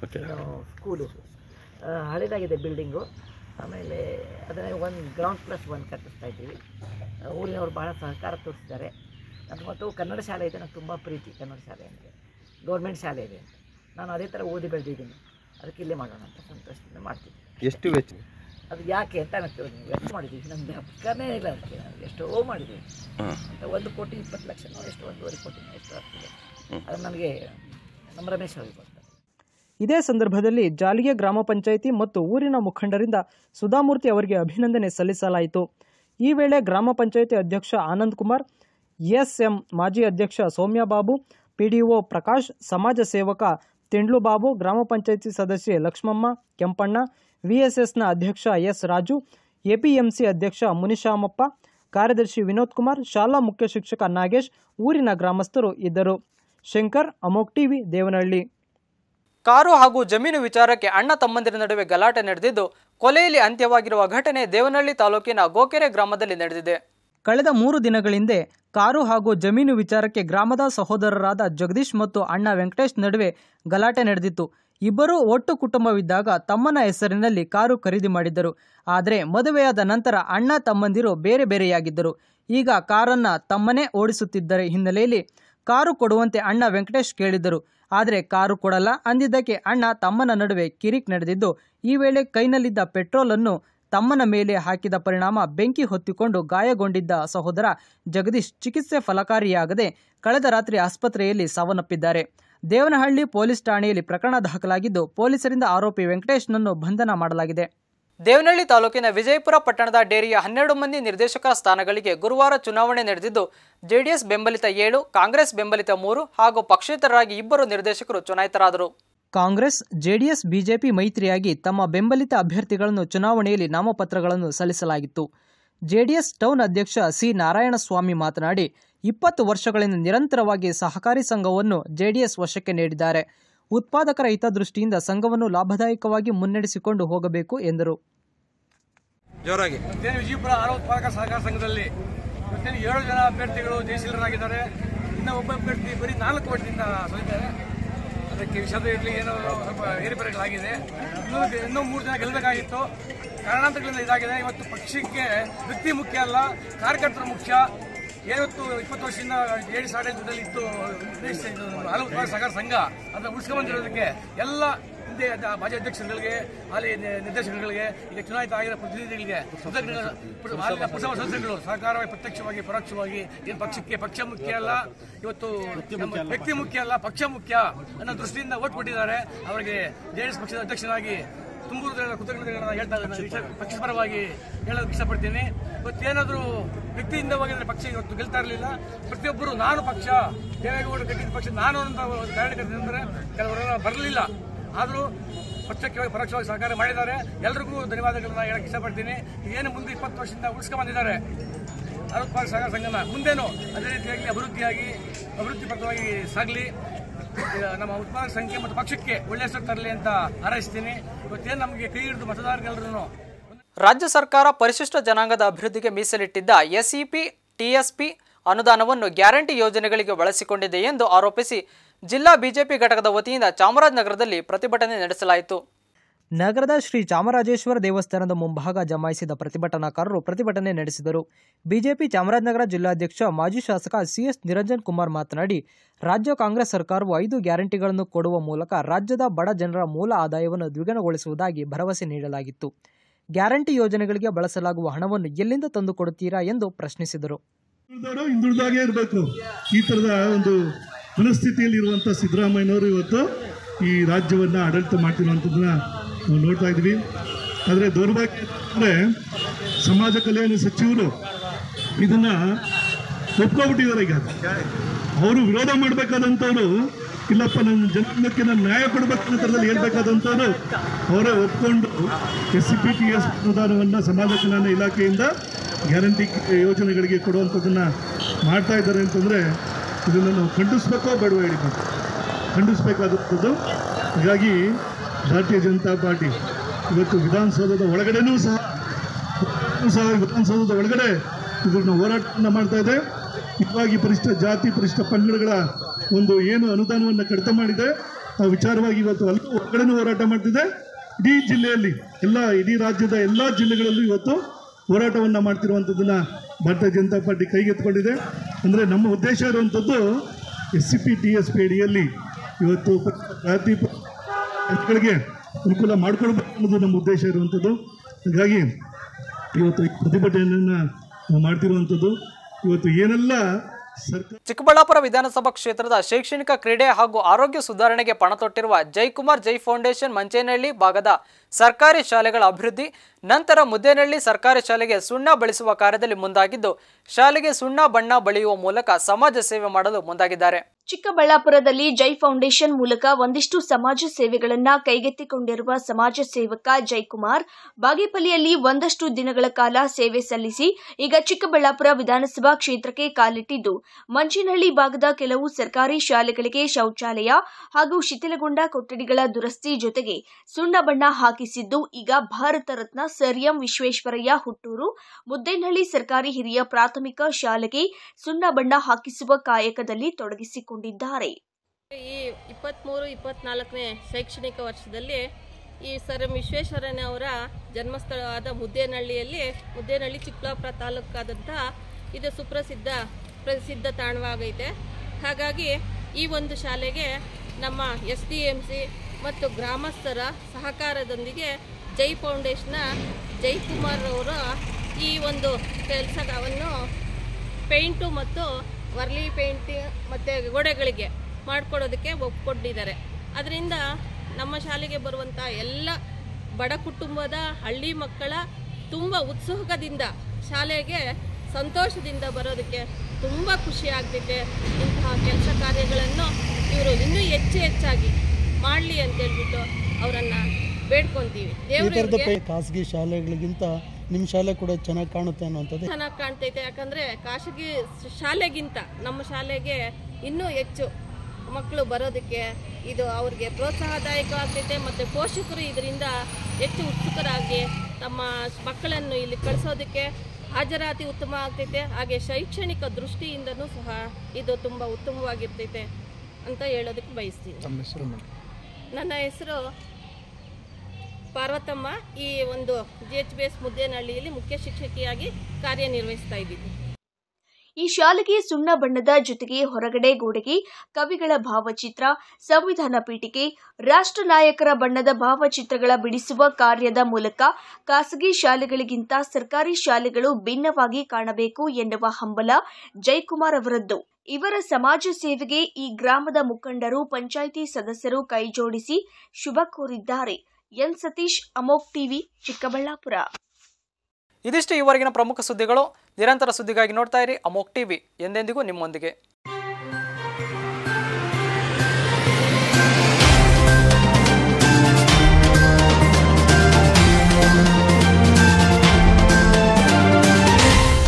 School ಹಳೇದಾಗಿದೆ building. ಆಮೇಲೆ ಅದನ್ನು ಒನ್ ಗ್ರೌಂಡ್ ಪ್ಲಸ್ ಒನ್ ಕಟ್ಟಿಸ್ತಾ ಇದ್ದೀವಿ. ಊರಿನವರು ಭಾಳ ಸಹಕಾರ ತೋರಿಸಿದ್ದಾರೆ. ನನ್ನ ಮತ್ತು ಕನ್ನಡ ಶಾಲೆ ಇದೆ, ನನಗೆ ತುಂಬ ಪ್ರೀತಿ ಕನ್ನಡ ಶಾಲೆ ಅಂದರೆ. ಗೌರ್ಮೆಂಟ್ ಶಾಲೆ ಇದೆ ಅಂತ ನಾನು ಅದೇ ಥರ ಓದಿ ಬೆಳೆದಿದ್ದೀನಿ. ಅದಕ್ಕೆ ಇಲ್ಲೇ ಮಾಡೋಣ ಅಂತ ಸಂತೋಷದಿಂದ ಮಾಡ್ತೀನಿ. ಎಷ್ಟು ವೆಚ್ಚ ಅದು ಯಾಕೆ ಅಂತ ಅನ್ನಿಸ್ತೇವೆ, ನೀವು ವೆಚ್ಚ ಮಾಡಿದ್ದೀವಿ, ನಮ್ದು ಹಕ್ಕನೇ ಇಲ್ಲ ಅದಕ್ಕೆ. ನಾವು ಎಷ್ಟೋ ಮಾಡಿದ್ದೀವಿ ಅಂತ ಒಂದು ಕೋಟಿ ಇಪ್ಪತ್ತು ಲಕ್ಷ ಎಷ್ಟು ಒಂದೂವರೆ ಕೋಟಿ ಎಷ್ಟು ಆಗ್ತದೆ ಅದು ನನಗೆ ನಮ್ಮ ರಮೇಶ್ ಅವರಿಗೆ ಗೊತ್ತು. ಇದೇ ಸಂದರ್ಭದಲ್ಲಿ ಜಾಲಿಗೆ ಗ್ರಾಮ ಪಂಚಾಯಿತಿ ಮತ್ತು ಊರಿನ ಮುಖಂಡರಿಂದ ಸುಧಾಮೂರ್ತಿ ಅವರಿಗೆ ಅಭಿನಂದನೆ ಸಲ್ಲಿಸಲಾಯಿತು. ಈ ವೇಳೆ ಗ್ರಾಮ ಪಂಚಾಯಿತಿ ಅಧ್ಯಕ್ಷ ಆನಂದ್ ಕುಮಾರ್, ಎಸ್ಎಂ ಮಾಜಿ ಅಧ್ಯಕ್ಷ ಸೌಮ್ಯ ಬಾಬು, ಪಿಡಿಒ ಪ್ರಕಾಶ್, ಸಮಾಜ ಸೇವಕ ತಿಂಡ್ಲು ಬಾಬು, ಗ್ರಾಮ ಪಂಚಾಯಿತಿ ಸದಸ್ಯೆ ಲಕ್ಷ್ಮಮ್ಮ ಕೆಂಪಣ್ಣ, ವಿಎಸ್ಎಸ್ನ ಅಧ್ಯಕ್ಷ ಎಸ್ ರಾಜು, ಎಪಿಎಂಸಿ ಅಧ್ಯಕ್ಷ ಮುನಿಶಾಮಪ್ಪ, ಕಾರ್ಯದರ್ಶಿ ವಿನೋದ್ ಕುಮಾರ್, ಶಾಲಾ ಮುಖ್ಯ ಶಿಕ್ಷಕ ನಾಗೇಶ್, ಊರಿನ ಗ್ರಾಮಸ್ಥರು ಇದ್ದರು. ಶಂಕರ್, ಅಮೋಕ್ ಟಿವಿ, ದೇವನಹಳ್ಳಿ. ಕಾರು ಹಾಗೂ ಜಮೀನು ವಿಚಾರಕ್ಕೆ ಅಣ್ಣ ತಮ್ಮಂದಿರ ನಡುವೆ ಗಲಾಟೆ ನಡೆದಿದ್ದು, ಕೊಲೆಯಲ್ಲಿ ಅಂತ್ಯವಾಗಿರುವ ಘಟನೆ ದೇವನಹಳ್ಳಿ ತಾಲೂಕಿನ ಗೋಕೆರೆ ಗ್ರಾಮದಲ್ಲಿ ನಡೆದಿದೆ. ಕಳೆದ ಮೂರು ದಿನಗಳ ಹಿಂದೆ ಕಾರು ಹಾಗೂ ಜಮೀನು ವಿಚಾರಕ್ಕೆ ಗ್ರಾಮದ ಸಹೋದರರಾದ ಜಗದೀಶ್ ಮತ್ತು ಅಣ್ಣ ವೆಂಕಟೇಶ್ ನಡುವೆ ಗಲಾಟೆ ನಡೆದಿತ್ತು. ಇಬ್ಬರೂ ಒಟ್ಟು ಕುಟುಂಬವಿದ್ದಾಗ ತಮ್ಮನ ಹೆಸರಿನಲ್ಲಿ ಕಾರು ಖರೀದಿ ಮಾಡಿದ್ದರು. ಆದರೆ ಮದುವೆಯಾದ ನಂತರ ಅಣ್ಣ ತಮ್ಮಂದಿರು ಬೇರೆ ಬೇರೆಯಾಗಿದ್ದರು. ಈಗ ಕಾರನ್ನ ತಮ್ಮನೇ ಓಡಿಸುತ್ತಿದ್ದ ಹಿನ್ನೆಲೆಯಲ್ಲಿ ಕಾರು ಕೊಡುವಂತೆ ಅಣ್ಣ ವೆಂಕಟೇಶ್ ಕೇಳಿದ್ದರು. ಆದರೆ ಕಾರು ಕೊಡಲ್ಲ ಅಂದಿದ್ದಕ್ಕೆ ಅಣ್ಣ ತಮ್ಮನ ನಡುವೆ ಕಿರಿಕ್ ನಡೆದಿದ್ದು, ಈ ವೇಳೆ ಕೈನಲ್ಲಿದ್ದ ಪೆಟ್ರೋಲ್ ಅನ್ನು ತಮ್ಮನ ಮೇಲೆ ಹಾಕಿದ ಪರಿಣಾಮ ಬೆಂಕಿ ಹೊತ್ತಿಕೊಂಡು ಗಾಯಗೊಂಡಿದ್ದ ಸಹೋದರ ಜಗದೀಶ್ ಚಿಕಿತ್ಸೆ ಫಲಕಾರಿಯಾಗದೆ ಕಳೆದ ರಾತ್ರಿ ಆಸ್ಪತ್ರೆಯಲ್ಲಿ ಸಾವನ್ನಪ್ಪಿದ್ದಾರೆ. ದೇವನಹಳ್ಳಿ ಪೊಲೀಸ್ ಠಾಣೆಯಲ್ಲಿ ಪ್ರಕರಣ ದಾಖಲಾಗಿದ್ದು, ಪೊಲೀಸರಿಂದ ಆರೋಪಿ ವೆಂಕಟೇಶ್ನನ್ನು ಬಂಧನ ಮಾಡಲಾಗಿದೆ. ದೇವನಹಳ್ಳಿ ತಾಲೂಕಿನ ವಿಜಯಪುರ ಪಟ್ಟಣದ ಡೇರಿಯ ಹನ್ನೆರಡು ಮಂದಿ ನಿರ್ದೇಶಕರ ಸ್ಥಾನಗಳಿಗೆ ಗುರುವಾರ ಚುನಾವಣೆ ನಡೆದಿದ್ದು, ಜೆಡಿಎಸ್ ಬೆಂಬಲಿತ ಏಳು, ಕಾಂಗ್ರೆಸ್ ಬೆಂಬಲಿತ ಮೂರು ಹಾಗೂ ಪಕ್ಷೇತರರಾಗಿ ಇಬ್ಬರು ನಿರ್ದೇಶಕರು ಚುನಾಯಿತರಾದರು. ಕಾಂಗ್ರೆಸ್, ಜೆಡಿಎಸ್, ಬಿಜೆಪಿ ಮೈತ್ರಿಯಾಗಿ ತಮ್ಮ ಬೆಂಬಲಿತ ಅಭ್ಯರ್ಥಿಗಳನ್ನು ಚುನಾವಣೆಯಲ್ಲಿ ನಾಮಪತ್ರಗಳನ್ನು ಸಲ್ಲಿಸಲಾಗಿತ್ತು. ಜೆಡಿಎಸ್ ಟೌನ್ ಅಧ್ಯಕ್ಷ ಸಿ ನಾರಾಯಣಸ್ವಾಮಿ ಮಾತನಾಡಿ, ಇಪ್ಪತ್ತು ವರ್ಷಗಳಿಂದ ನಿರಂತರವಾಗಿ ಸಹಕಾರಿ ಸಂಘವನ್ನು ಜೆಡಿಎಸ್ ವಶಕ್ಕೆ ನೀಡಿದ್ದಾರೆ. ಉತ್ಪಾದಕರ ಹಿತದೃಷ್ಟಿಯಿಂದ ಸಂಘವನ್ನು ಲಾಭದಾಯಕವಾಗಿ ಮುನ್ನಡೆಸಿಕೊಂಡು ಹೋಗಬೇಕು ಎಂದರು. ಜೋರಾಗಿ ವಿಜಯಪುರ ಆಹಾರ ಉತ್ಪಾದಕ ಸಹಕಾರ ಸಂಘದಲ್ಲಿ ಏಳು ಜನ ಅಭ್ಯರ್ಥಿಗಳು ಜಯಶೀಲರಾಗಿದ್ದಾರೆ. ಇನ್ನು ಒಬ್ಬ ಅಭ್ಯರ್ಥಿ ಬರೀ ನಾಲ್ಕು ವರ್ಷದಿಂದ ಸೋತಿದ್ದಾರೆ. ಅದಕ್ಕೆ ವಿಷದ ಇರಲಿ ಏನೋ ಸ್ವಲ್ಪ ಏರುಪೇರುಗಳಾಗಿದೆ. ಇನ್ನೂ ಇನ್ನೂ ಮೂರು ಜನ ಗೆಲ್ಲಬೇಕಾಗಿತ್ತು. ಕಾರಣಾಂತರಗಳಿಂದ ಇದಾಗಿದೆ. ಇವತ್ತು ಪಕ್ಷಕ್ಕೆ ವ್ಯಕ್ತಿ ಮುಖ್ಯ ಅಲ್ಲ, ಕಾರ್ಯಕರ್ತರು ಮುಖ್ಯ. ಏವತ್ತು ಇಪ್ಪತ್ತು ವರ್ಷದಿಂದ ಜೆಡಿಎಸ್ ಆಡಳಿತದಲ್ಲಿ ಇತ್ತು ಹಾಲು ಉತ್ಪಾದಕ ಸಹಕಾರ ಸಂಘ, ಅದನ್ನು ಉಳಿಸ್ಕೊಂಡ್ಬಂದಿರೋದಕ್ಕೆ ಎಲ್ಲ ಹಿಂದೆ ಮಾಜಿ ಅಧ್ಯಕ್ಷರುಗಳಿಗೆ, ಹಾಲಿ ನಿರ್ದೇಶಕರುಗಳಿಗೆ, ಈಗ ಚುನಾಯಿತ ಆಗಿರೋ ಪ್ರತಿನಿಧಿಗಳಿಗೆ, ಪುರಸಭಾ ಸದಸ್ಯರುಗಳು ಸಹಕಾರವಾಗಿ ಪ್ರತ್ಯಕ್ಷವಾಗಿ ಪರೋಕ್ಷವಾಗಿ ಏನು ಪಕ್ಷಕ್ಕೆ ಪಕ್ಷ ಮುಖ್ಯ ಅಲ್ಲ, ಇವತ್ತು ವ್ಯಕ್ತಿ ಮುಖ್ಯ ಅಲ್ಲ, ಪಕ್ಷ ಮುಖ್ಯ ಅನ್ನೋ ದೃಷ್ಟಿಯಿಂದ ಓಟ್ ಕೊಟ್ಟಿದ್ದಾರೆ. ಅವರಿಗೆ ಜೆಡಿಎಸ್ ಪಕ್ಷದ ಅಧ್ಯಕ್ಷನಾಗಿ ತುಂಬೂರು ಕೃತಜ್ಞತೆಗಳನ್ನ ಹೇಳ್ತಾ ಇದ್ದಾರೆ. ಪಕ್ಷ ಪರವಾಗಿ ಹೇಳೋದಕ್ಕೆ ಇಷ್ಟಪಡ್ತೀನಿ. ಇವತ್ತೇನಾದರೂ ವ್ಯಕ್ತಿಯಿಂದ ಹೋಗಿದ್ರೆ ಪಕ್ಷ ಇವತ್ತು ಗೆಲ್ತಾ ಇರಲಿಲ್ಲ. ಪ್ರತಿಯೊಬ್ಬರು ನಾನು ಪಕ್ಷ, ದೇವೇಗೌಡರು ಕಟ್ಟಿದ ಪಕ್ಷ ನಾನು ಅಂತ ಕಾರಣಕರ್ತರು ಅಂದರೆ ಕೆಲವರೆಲ್ಲ ಬರಲಿಲ್ಲ. ಆದರೂ ಪಕ್ಷಕ್ಕೆ ಪರೋಕ್ಷವಾಗಿ ಸಹಕಾರ ಮಾಡಿದ್ದಾರೆ. ಎಲ್ರಿಗೂ ಧನ್ಯವಾದಗಳನ್ನ ಹೇಳಕ್ಕೆ ಇಷ್ಟಪಡ್ತೀನಿ. ಏನು ಮುಂದೆ ಇಪ್ಪತ್ತು ವರ್ಷದಿಂದ ಉಳಿಸ್ಕೊಂಡು ಬಂದಿದ್ದಾರೆ ಉತ್ಪಾದಕ ಸಹಕಾರ ಸಂಘನ, ಮುಂದೇನು ಅದೇ ರೀತಿಯಾಗಿ ಅಭಿವೃದ್ಧಿಯಾಗಿ ಅಭಿವೃದ್ಧಿ ಪರವಾಗಿ ಸಾಗಲಿ. ನಮ್ಮ ಉತ್ಪಾದಕ ಸಂಖ್ಯೆ ಮತ್ತು ಪಕ್ಷಕ್ಕೆ ಒಳ್ಳೆ ಹೆಸರು ತರಲಿ ಅಂತ ಹಾರೈಸ್ತೀನಿ. ಇವತ್ತೇನು ನಮಗೆ ಕೈ ಹಿಡಿದು ಮತದಾರರೆಲ್ಲರೂ ರಾಜ್ಯ ಸರ್ಕಾರ ಪರಿಶಿಷ್ಟ ಜನಾಂಗದ ಅಭಿವೃದ್ಧಿಗೆ ಮೀಸಲಿಟ್ಟಿದ್ದ ಎಸ್ಇಪಿ, ಟಿಎಸ್ಪಿ ಅನುದಾನವನ್ನು ಗ್ಯಾರಂಟಿ ಯೋಜನೆಗಳಿಗೆ ಬಳಸಿಕೊಂಡಿದೆ ಎಂದು ಆರೋಪಿಸಿ ಜಿಲ್ಲಾ ಬಿಜೆಪಿ ಘಟಕದ ವತಿಯಿಂದ ಚಾಮರಾಜನಗರದಲ್ಲಿ ಪ್ರತಿಭಟನೆ ನಡೆಸಲಾಯಿತು. ನಗರದ ಶ್ರೀ ಚಾಮರಾಜೇಶ್ವರ ದೇವಸ್ಥಾನದ ಮುಂಭಾಗ ಜಮಾಯಿಸಿದ ಪ್ರತಿಭಟನಾಕಾರರು ಪ್ರತಿಭಟನೆ ನಡೆಸಿದರು. ಬಿಜೆಪಿ ಚಾಮರಾಜನಗರ ಜಿಲ್ಲಾಧ್ಯಕ್ಷ ಮಾಜಿ ಶಾಸಕ ಸಿಎಸ್ ನಿರಂಜನ್ ಕುಮಾರ್ ಮಾತನಾಡಿ, ರಾಜ್ಯ ಕಾಂಗ್ರೆಸ್ ಸರ್ಕಾರವು ಐದು ಗ್ಯಾರಂಟಿಗಳನ್ನು ಕೊಡುವ ಮೂಲಕ ರಾಜ್ಯದ ಬಡ ಜನರ ಮೂಲ ಆದಾಯವನ್ನು ದ್ವಿಗುಣಗೊಳಿಸುವುದಾಗಿ ಭರವಸೆ ನೀಡಲಾಗಿತ್ತು. ಗ್ಯಾರಂಟಿ ಯೋಜನೆಗಳಿಗೆ ಬಳಸಲಾಗುವ ಹಣವನ್ನು ಎಲ್ಲಿಂದ ತಂದು ಕೊಡುತ್ತೀರಾ ಎಂದು ಪ್ರಶ್ನಿಸಿದರು. ಹಿಂದುಳಿದಾಗೆ ಇರಬೇಕು. ಈ ತರದ ಒಂದು ಮನಸ್ಥಿತಿಯಲ್ಲಿ ಇರುವಂಥ ಸಿದ್ದರಾಮಯ್ಯನವರು ಇವತ್ತು ಈ ರಾಜ್ಯವನ್ನು ಆಡಳಿತ ಮಾಡ್ತಿರುವಂಥದ್ದನ್ನ ನಾವು ನೋಡ್ತಾ ಇದ್ವಿ. ಆದರೆ ದೌರ್ಭಾಗ್ಯ ಅಂದರೆ ಸಮಾಜ ಕಲ್ಯಾಣ ಸಚಿವರು ಇದನ್ನು ಒಪ್ಕೊಬಿಟ್ಟಿದ್ದಾರೆ. ಈಗ ಅವರು ವಿರೋಧ ಮಾಡಬೇಕಾದಂಥವ್ರು ಇಲ್ಲಪ್ಪ ನನ್ನ ಜನಾಂಗಕ್ಕೆ ನಾನು ನ್ಯಾಯ ಕೊಡಬೇಕು ಅನ್ನೋ ಥರದಲ್ಲಿ ಹೇಳ್ಬೇಕಾದಂಥವ್ರು ಅವರೇ ಒಪ್ಕೊಂಡು S C P T S ಅನುದಾನವನ್ನು ಸಮಾಜ ಕಲ್ಯಾಣ ಇಲಾಖೆಯಿಂದ ಗ್ಯಾರಂಟಿ ಯೋಜನೆಗಳಿಗೆ ಕೊಡುವಂಥದ್ದನ್ನು ಮಾಡ್ತಾ ಇದ್ದಾರೆ ಅಂತಂದರೆ ಇದನ್ನು ನಾವು ಖಂಡಿಸ್ಬೇಕೋ ಬೇಡವೋ ಹೇಳಿಕೊಂಡು ಖಂಡಿಸಬೇಕಾದಂಥದ್ದು. ಹೀಗಾಗಿ ಭಾರತೀಯ ಜನತಾ ಪಾರ್ಟಿ ಇವತ್ತು ವಿಧಾನಸೌಧದ ಒಳಗಡೆನೂ ಸಹ ಸಹ ವಿಧಾನಸೌಧದ ಒಳಗಡೆ ಇದನ್ನು ಹೋರಾಟವನ್ನು ಮಾಡ್ತಾ ಇದೆ. ಇವಾಗಿ ಪರಿಷ್ಠ ಜಾತಿ ಪರಿಷ್ಠ ಪಂಗಡಗಳ ಒಂದು ಏನು ಅನುದಾನವನ್ನು ಕಡಿತ ಮಾಡಿದೆ ಆ ವಿಚಾರವಾಗಿ ಇವತ್ತು ಅಲ್ಲಿ ಹೊರಗಡೆನೂ ಹೋರಾಟ ಮಾಡ್ತಿದೆ. ಇಡೀ ಜಿಲ್ಲೆಯಲ್ಲಿ ಎಲ್ಲ ಇಡೀ ರಾಜ್ಯದ ಎಲ್ಲ ಜಿಲ್ಲೆಗಳಲ್ಲೂ ಇವತ್ತು ಹೋರಾಟವನ್ನು ಮಾಡ್ತಿರುವಂಥದ್ದನ್ನು ಭಾರತೀಯ ಜನತಾ ಪಾರ್ಟಿ ಕೈಗೆತ್ತಿಕೊಂಡಿದೆ. ಅಂದರೆ ನಮ್ಮ ಉದ್ದೇಶ ಇರುವಂಥದ್ದು S C P T S P ಅಡಿಯಲ್ಲಿ ಇವತ್ತು ಜಾತಿ ಗಳಿಗೆ ಅನುಕೂಲ ಮಾಡಿಕೊಡ್ಬೇಕು ಅನ್ನೋದು ನಮ್ಮ ಉದ್ದೇಶ ಇರುವಂಥದ್ದು. ಹಾಗಾಗಿ ಇವತ್ತು ಈ ಪ್ರತಿಭಟನೆಯನ್ನು ನಾವು ಮಾಡ್ತಿರುವಂಥದ್ದು. ಇವತ್ತು ಏನೆಲ್ಲ ಸರ್ಕಾರ ಚಿಕ್ಕಬಳ್ಳಾಪುರ ವಿಧಾನಸಭಾ ಕ್ಷೇತ್ರದ ಶೈಕ್ಷಣಿಕ ಕ್ರೀಡೆ ಹಾಗೂ ಆರೋಗ್ಯ ಸುಧಾರಣೆಗೆ ಪಣ ತೊಟ್ಟಿರುವ ಜೈಕುಮಾರ್ ಜೈ ಫೌಂಡೇಶನ್ ಮಂಚೇನಹಳ್ಳಿ ಭಾಗದ ಸರ್ಕಾರಿ ಶಾಲೆಗಳ ಅಭಿವೃದ್ಧಿ ನಂತರ ಮುದ್ದೇನಹಳ್ಳಿ ಸರ್ಕಾರಿ ಶಾಲೆಗೆ ಸುಣ್ಣ ಬಳಿಸುವ ಕಾರ್ಯದಲ್ಲಿ ಮುಂದಾಗಿದ್ದು ಶಾಲೆಗೆ ಸುಣ್ಣ ಬಣ್ಣ ಬಳಿಯುವ ಮೂಲಕ ಸಮಾಜ ಸೇವೆ ಮಾಡಲು ಮುಂದಾಗಿದ್ದಾರೆ. ಚಿಕ್ಕಬಳ್ಳಾಪುರದಲ್ಲಿ ಜೈ ಫೌಂಡೇಶನ್ ಮೂಲಕ ಒಂದಿಷ್ಟು ಸಮಾಜ ಸೇವೆಗಳನ್ನ ಕೈಗೆತ್ತಿಕೊಂಡಿರುವ ಸಮಾಜ ಸೇವಕ ಜೈಕುಮಾರ್ ಬಾಗೇಪಲ್ಲಿಯಲ್ಲಿ ಒಂದಷ್ಟು ದಿನಗಳ ಕಾಲ ಸೇವೆ ಸಲ್ಲಿಸಿ ಈಗ ಚಿಕ್ಕಬಳ್ಳಾಪುರ ವಿಧಾನಸಭಾ ಕ್ಷೇತ್ರಕ್ಕೆ ಕಾಲಿಟ್ಟಿದ್ದು ಮಂಚೇನಹಳ್ಳಿ ಭಾಗದ ಕೆಲವು ಸರ್ಕಾರಿ ಶಾಲೆಗಳಿಗೆ ಶೌಚಾಲಯ ಹಾಗೂ ಶಿಥಿಲಗೊಂಡ ಕೊಠಡಿಗಳ ದುರಸ್ತಿ ಜೊತೆಗೆ ಸುಣ್ಣ ಬಣ್ಣ ಹಾಕಿಸಿದ್ದು ಈಗ ಭಾರತ ರತ್ನ ಸರ್ ಎಂ ವಿಶ್ವೇಶ್ವರಯ್ಯ ಹುಟ್ಟೂರು ಮುದ್ದೇನಹಳ್ಳಿ ಸರ್ಕಾರಿ ಹಿರಿಯ ಪ್ರಾಥಮಿಕ ಶಾಲೆಗೆ ಸುಣ್ಣ ಬಣ್ಣ ಹಾಕಿಸುವ ಕಾಯಕದಲ್ಲಿ ತೊಡಗಿಸಿಕೊಂಡಿದ್ದಾರೆ. ಈ ಇಪ್ಪತ್ತ್ಮೂರು ಇಪ್ಪತ್ನಾಲ್ಕನೇ ಶೈಕ್ಷಣಿಕ ವರ್ಷದಲ್ಲಿ ಈ ಸರ್ ಎಂ ವಿಶ್ವೇಶ್ವರಯ್ಯನವರ ಜನ್ಮಸ್ಥಳವಾದ ಮುದ್ದೇನಹಳ್ಳಿಯಲ್ಲಿ ಮುದ್ದೇನಹಳ್ಳಿ ಚಿಕ್ಕಬಳ್ಳಾಪುರ ತಾಲೂಕಾದಂತಹ ಇದು ಸುಪ್ರಸಿದ್ಧ ಪ್ರಸಿದ್ಧ ತಾಣವಾಗೈತೆ. ಹಾಗಾಗಿ ಈ ಒಂದು ಶಾಲೆಗೆ ನಮ್ಮ ಎಸ್ ಡಿ ಎಂ ಸಿ ಮತ್ತು ಗ್ರಾಮಸ್ಥರ ಸಹಕಾರದೊಂದಿಗೆ ಜೈ ಫೌಂಡೇಶನ್ನ ಜೈಕುಮಾರ್ ಅವರು ಈ ಒಂದು ಕೆಲಸವನ್ನು ಪೇಂಟು ಮತ್ತು ವರ್ಲಿ ಪೇಂಟಿಂಗ್ ಮತ್ತು ಗೋಡೆಗಳಿಗೆ ಮಾಡಿಕೊಡೋದಕ್ಕೆ ಒಪ್ಪಿಕೊಂಡಿದ್ದಾರೆ. ಅದರಿಂದ ನಮ್ಮ ಶಾಲೆಗೆ ಬರುವಂಥ ಎಲ್ಲ ಬಡ ಕುಟುಂಬದ ಹಳ್ಳಿ ಮಕ್ಕಳ ತುಂಬ ಉತ್ಸುಕದಿಂದ ಶಾಲೆಗೆ ಸಂತೋಷದಿಂದ ಬರೋದಕ್ಕೆ ತುಂಬ ಖುಷಿ ಆಗ್ತಿದೆ. ಇಂತಹ ಕೆಲಸ ಕಾರ್ಯಗಳನ್ನು ಇವರು ಇನ್ನೂ ಹೆಚ್ಚು ಹೆಚ್ಚಾಗಿ ಮಾಡಲಿ ಅಂತೇಳ್ಬಿಟ್ಟು ಅವರನ್ನು ಬೇಡ್ಕೊತೀವಿ. ದೇವರಿಗೆ ಖಾಸಗಿ ಶಾಲೆಗಳಿಗಿಂತ ನಿಮ್ಮ ಶಾಲೆ ಕೂಡ ಚೆನ್ನಾಗಿ ಕಾಣುತ್ತೆ ಅನ್ನುವಂಥದ್ದು ಚೆನ್ನಾಗಿ ಕಾಣ್ತೈತೆ. ಯಾಕಂದರೆ ಖಾಸಗಿ ಶಾಲೆಗಿಂತ ನಮ್ಮ ಶಾಲೆಗೆ ಇನ್ನೂ ಹೆಚ್ಚು ಮಕ್ಕಳು ಬರೋದಕ್ಕೆ ಇದು ಅವ್ರಿಗೆ ಪ್ರೋತ್ಸಾಹದಾಯಕ ಆಗ್ತೈತೆ. ಮತ್ತು ಪೋಷಕರು ಇದರಿಂದ ಹೆಚ್ಚು ಉತ್ಸುಕರಾಗಿ ತಮ್ಮ ಮಕ್ಕಳನ್ನು ಇಲ್ಲಿ ಕಳಿಸೋದಕ್ಕೆ ಹಾಜರಾತಿ ಉತ್ತಮ ಆಗ್ತೈತೆ. ಹಾಗೆ ಶೈಕ್ಷಣಿಕ ದೃಷ್ಟಿಯಿಂದನೂ ಸಹ ಇದು ತುಂಬ ಉತ್ತಮವಾಗಿರ್ತೈತೆ ಅಂತ ಹೇಳೋದಕ್ಕೆ ಬಯಸ್ತೀನಿ. ನನ್ನ ಹೆಸರು ಪಾರ್ವತಮ್ಮ. ಈ ಒಂದು ಜಿ ಎಚ್ ಬಿ ಎಸ್ ಮುದ್ದೇನಹಳ್ಳಿಯಲ್ಲಿ ಮುಖ್ಯ ಶಿಕ್ಷಕಿಯಾಗಿ ಕಾರ್ಯನಿರ್ವಹಿಸ್ತಾ ಇದ್ದೀನಿ. ಈ ಶಾಲೆಗೆ ಸುಣ್ಣ ಬಣ್ಣದ ಜೊತೆಗೆ ಹೊರಗಡೆ ಗೋಡೆಗೆ ಕವಿಗಳ ಭಾವಚಿತ್ರ, ಸಂವಿಧಾನ ಪೀಠಿಕೆ, ರಾಷ್ಟ್ರ ನಾಯಕರ ಬಣ್ಣದ ಭಾವಚಿತ್ರಗಳ ಬಿಡಿಸುವ ಕಾರ್ಯದ ಮೂಲಕ ಖಾಸಗಿ ಶಾಲೆಗಳಿಗಿಂತ ಸರ್ಕಾರಿ ಶಾಲೆಗಳು ಭಿನ್ನವಾಗಿ ಕಾಣಬೇಕು ಎನ್ನುವ ಹಂಬಲ ಜೈಕುಮಾರ್ ಅವರದ್ದು. ಇವರ ಸಮಾಜ ಸೇವೆಗೆ ಈ ಗ್ರಾಮದ ಮುಖಂಡರು, ಪಂಚಾಯಿತಿ ಸದಸ್ಯರು ಕೈಜೋಡಿಸಿ ಶುಭ ಕೋರಿದ್ದಾರೆ. ಎನ್ ಸತೀಶ್, ಅಮೋಕ್ ಟಿವಿ, ಚಿಕ್ಕಬಳ್ಳಾಪುರ. ಇದಿಷ್ಟು ಈವರೆಗಿನ ಪ್ರಮುಖ ಸುದ್ದಿಗಳು. ನಿರಂತರ ಸುದ್ದಿಗಾಗಿ ನೋಡ್ತಾ ಇರಿ ಅಮೋಕ್ ಟಿವಿ, ಎಂದೆಂದಿಗೂ ನಿಮ್ಮೊಂದಿಗೆ.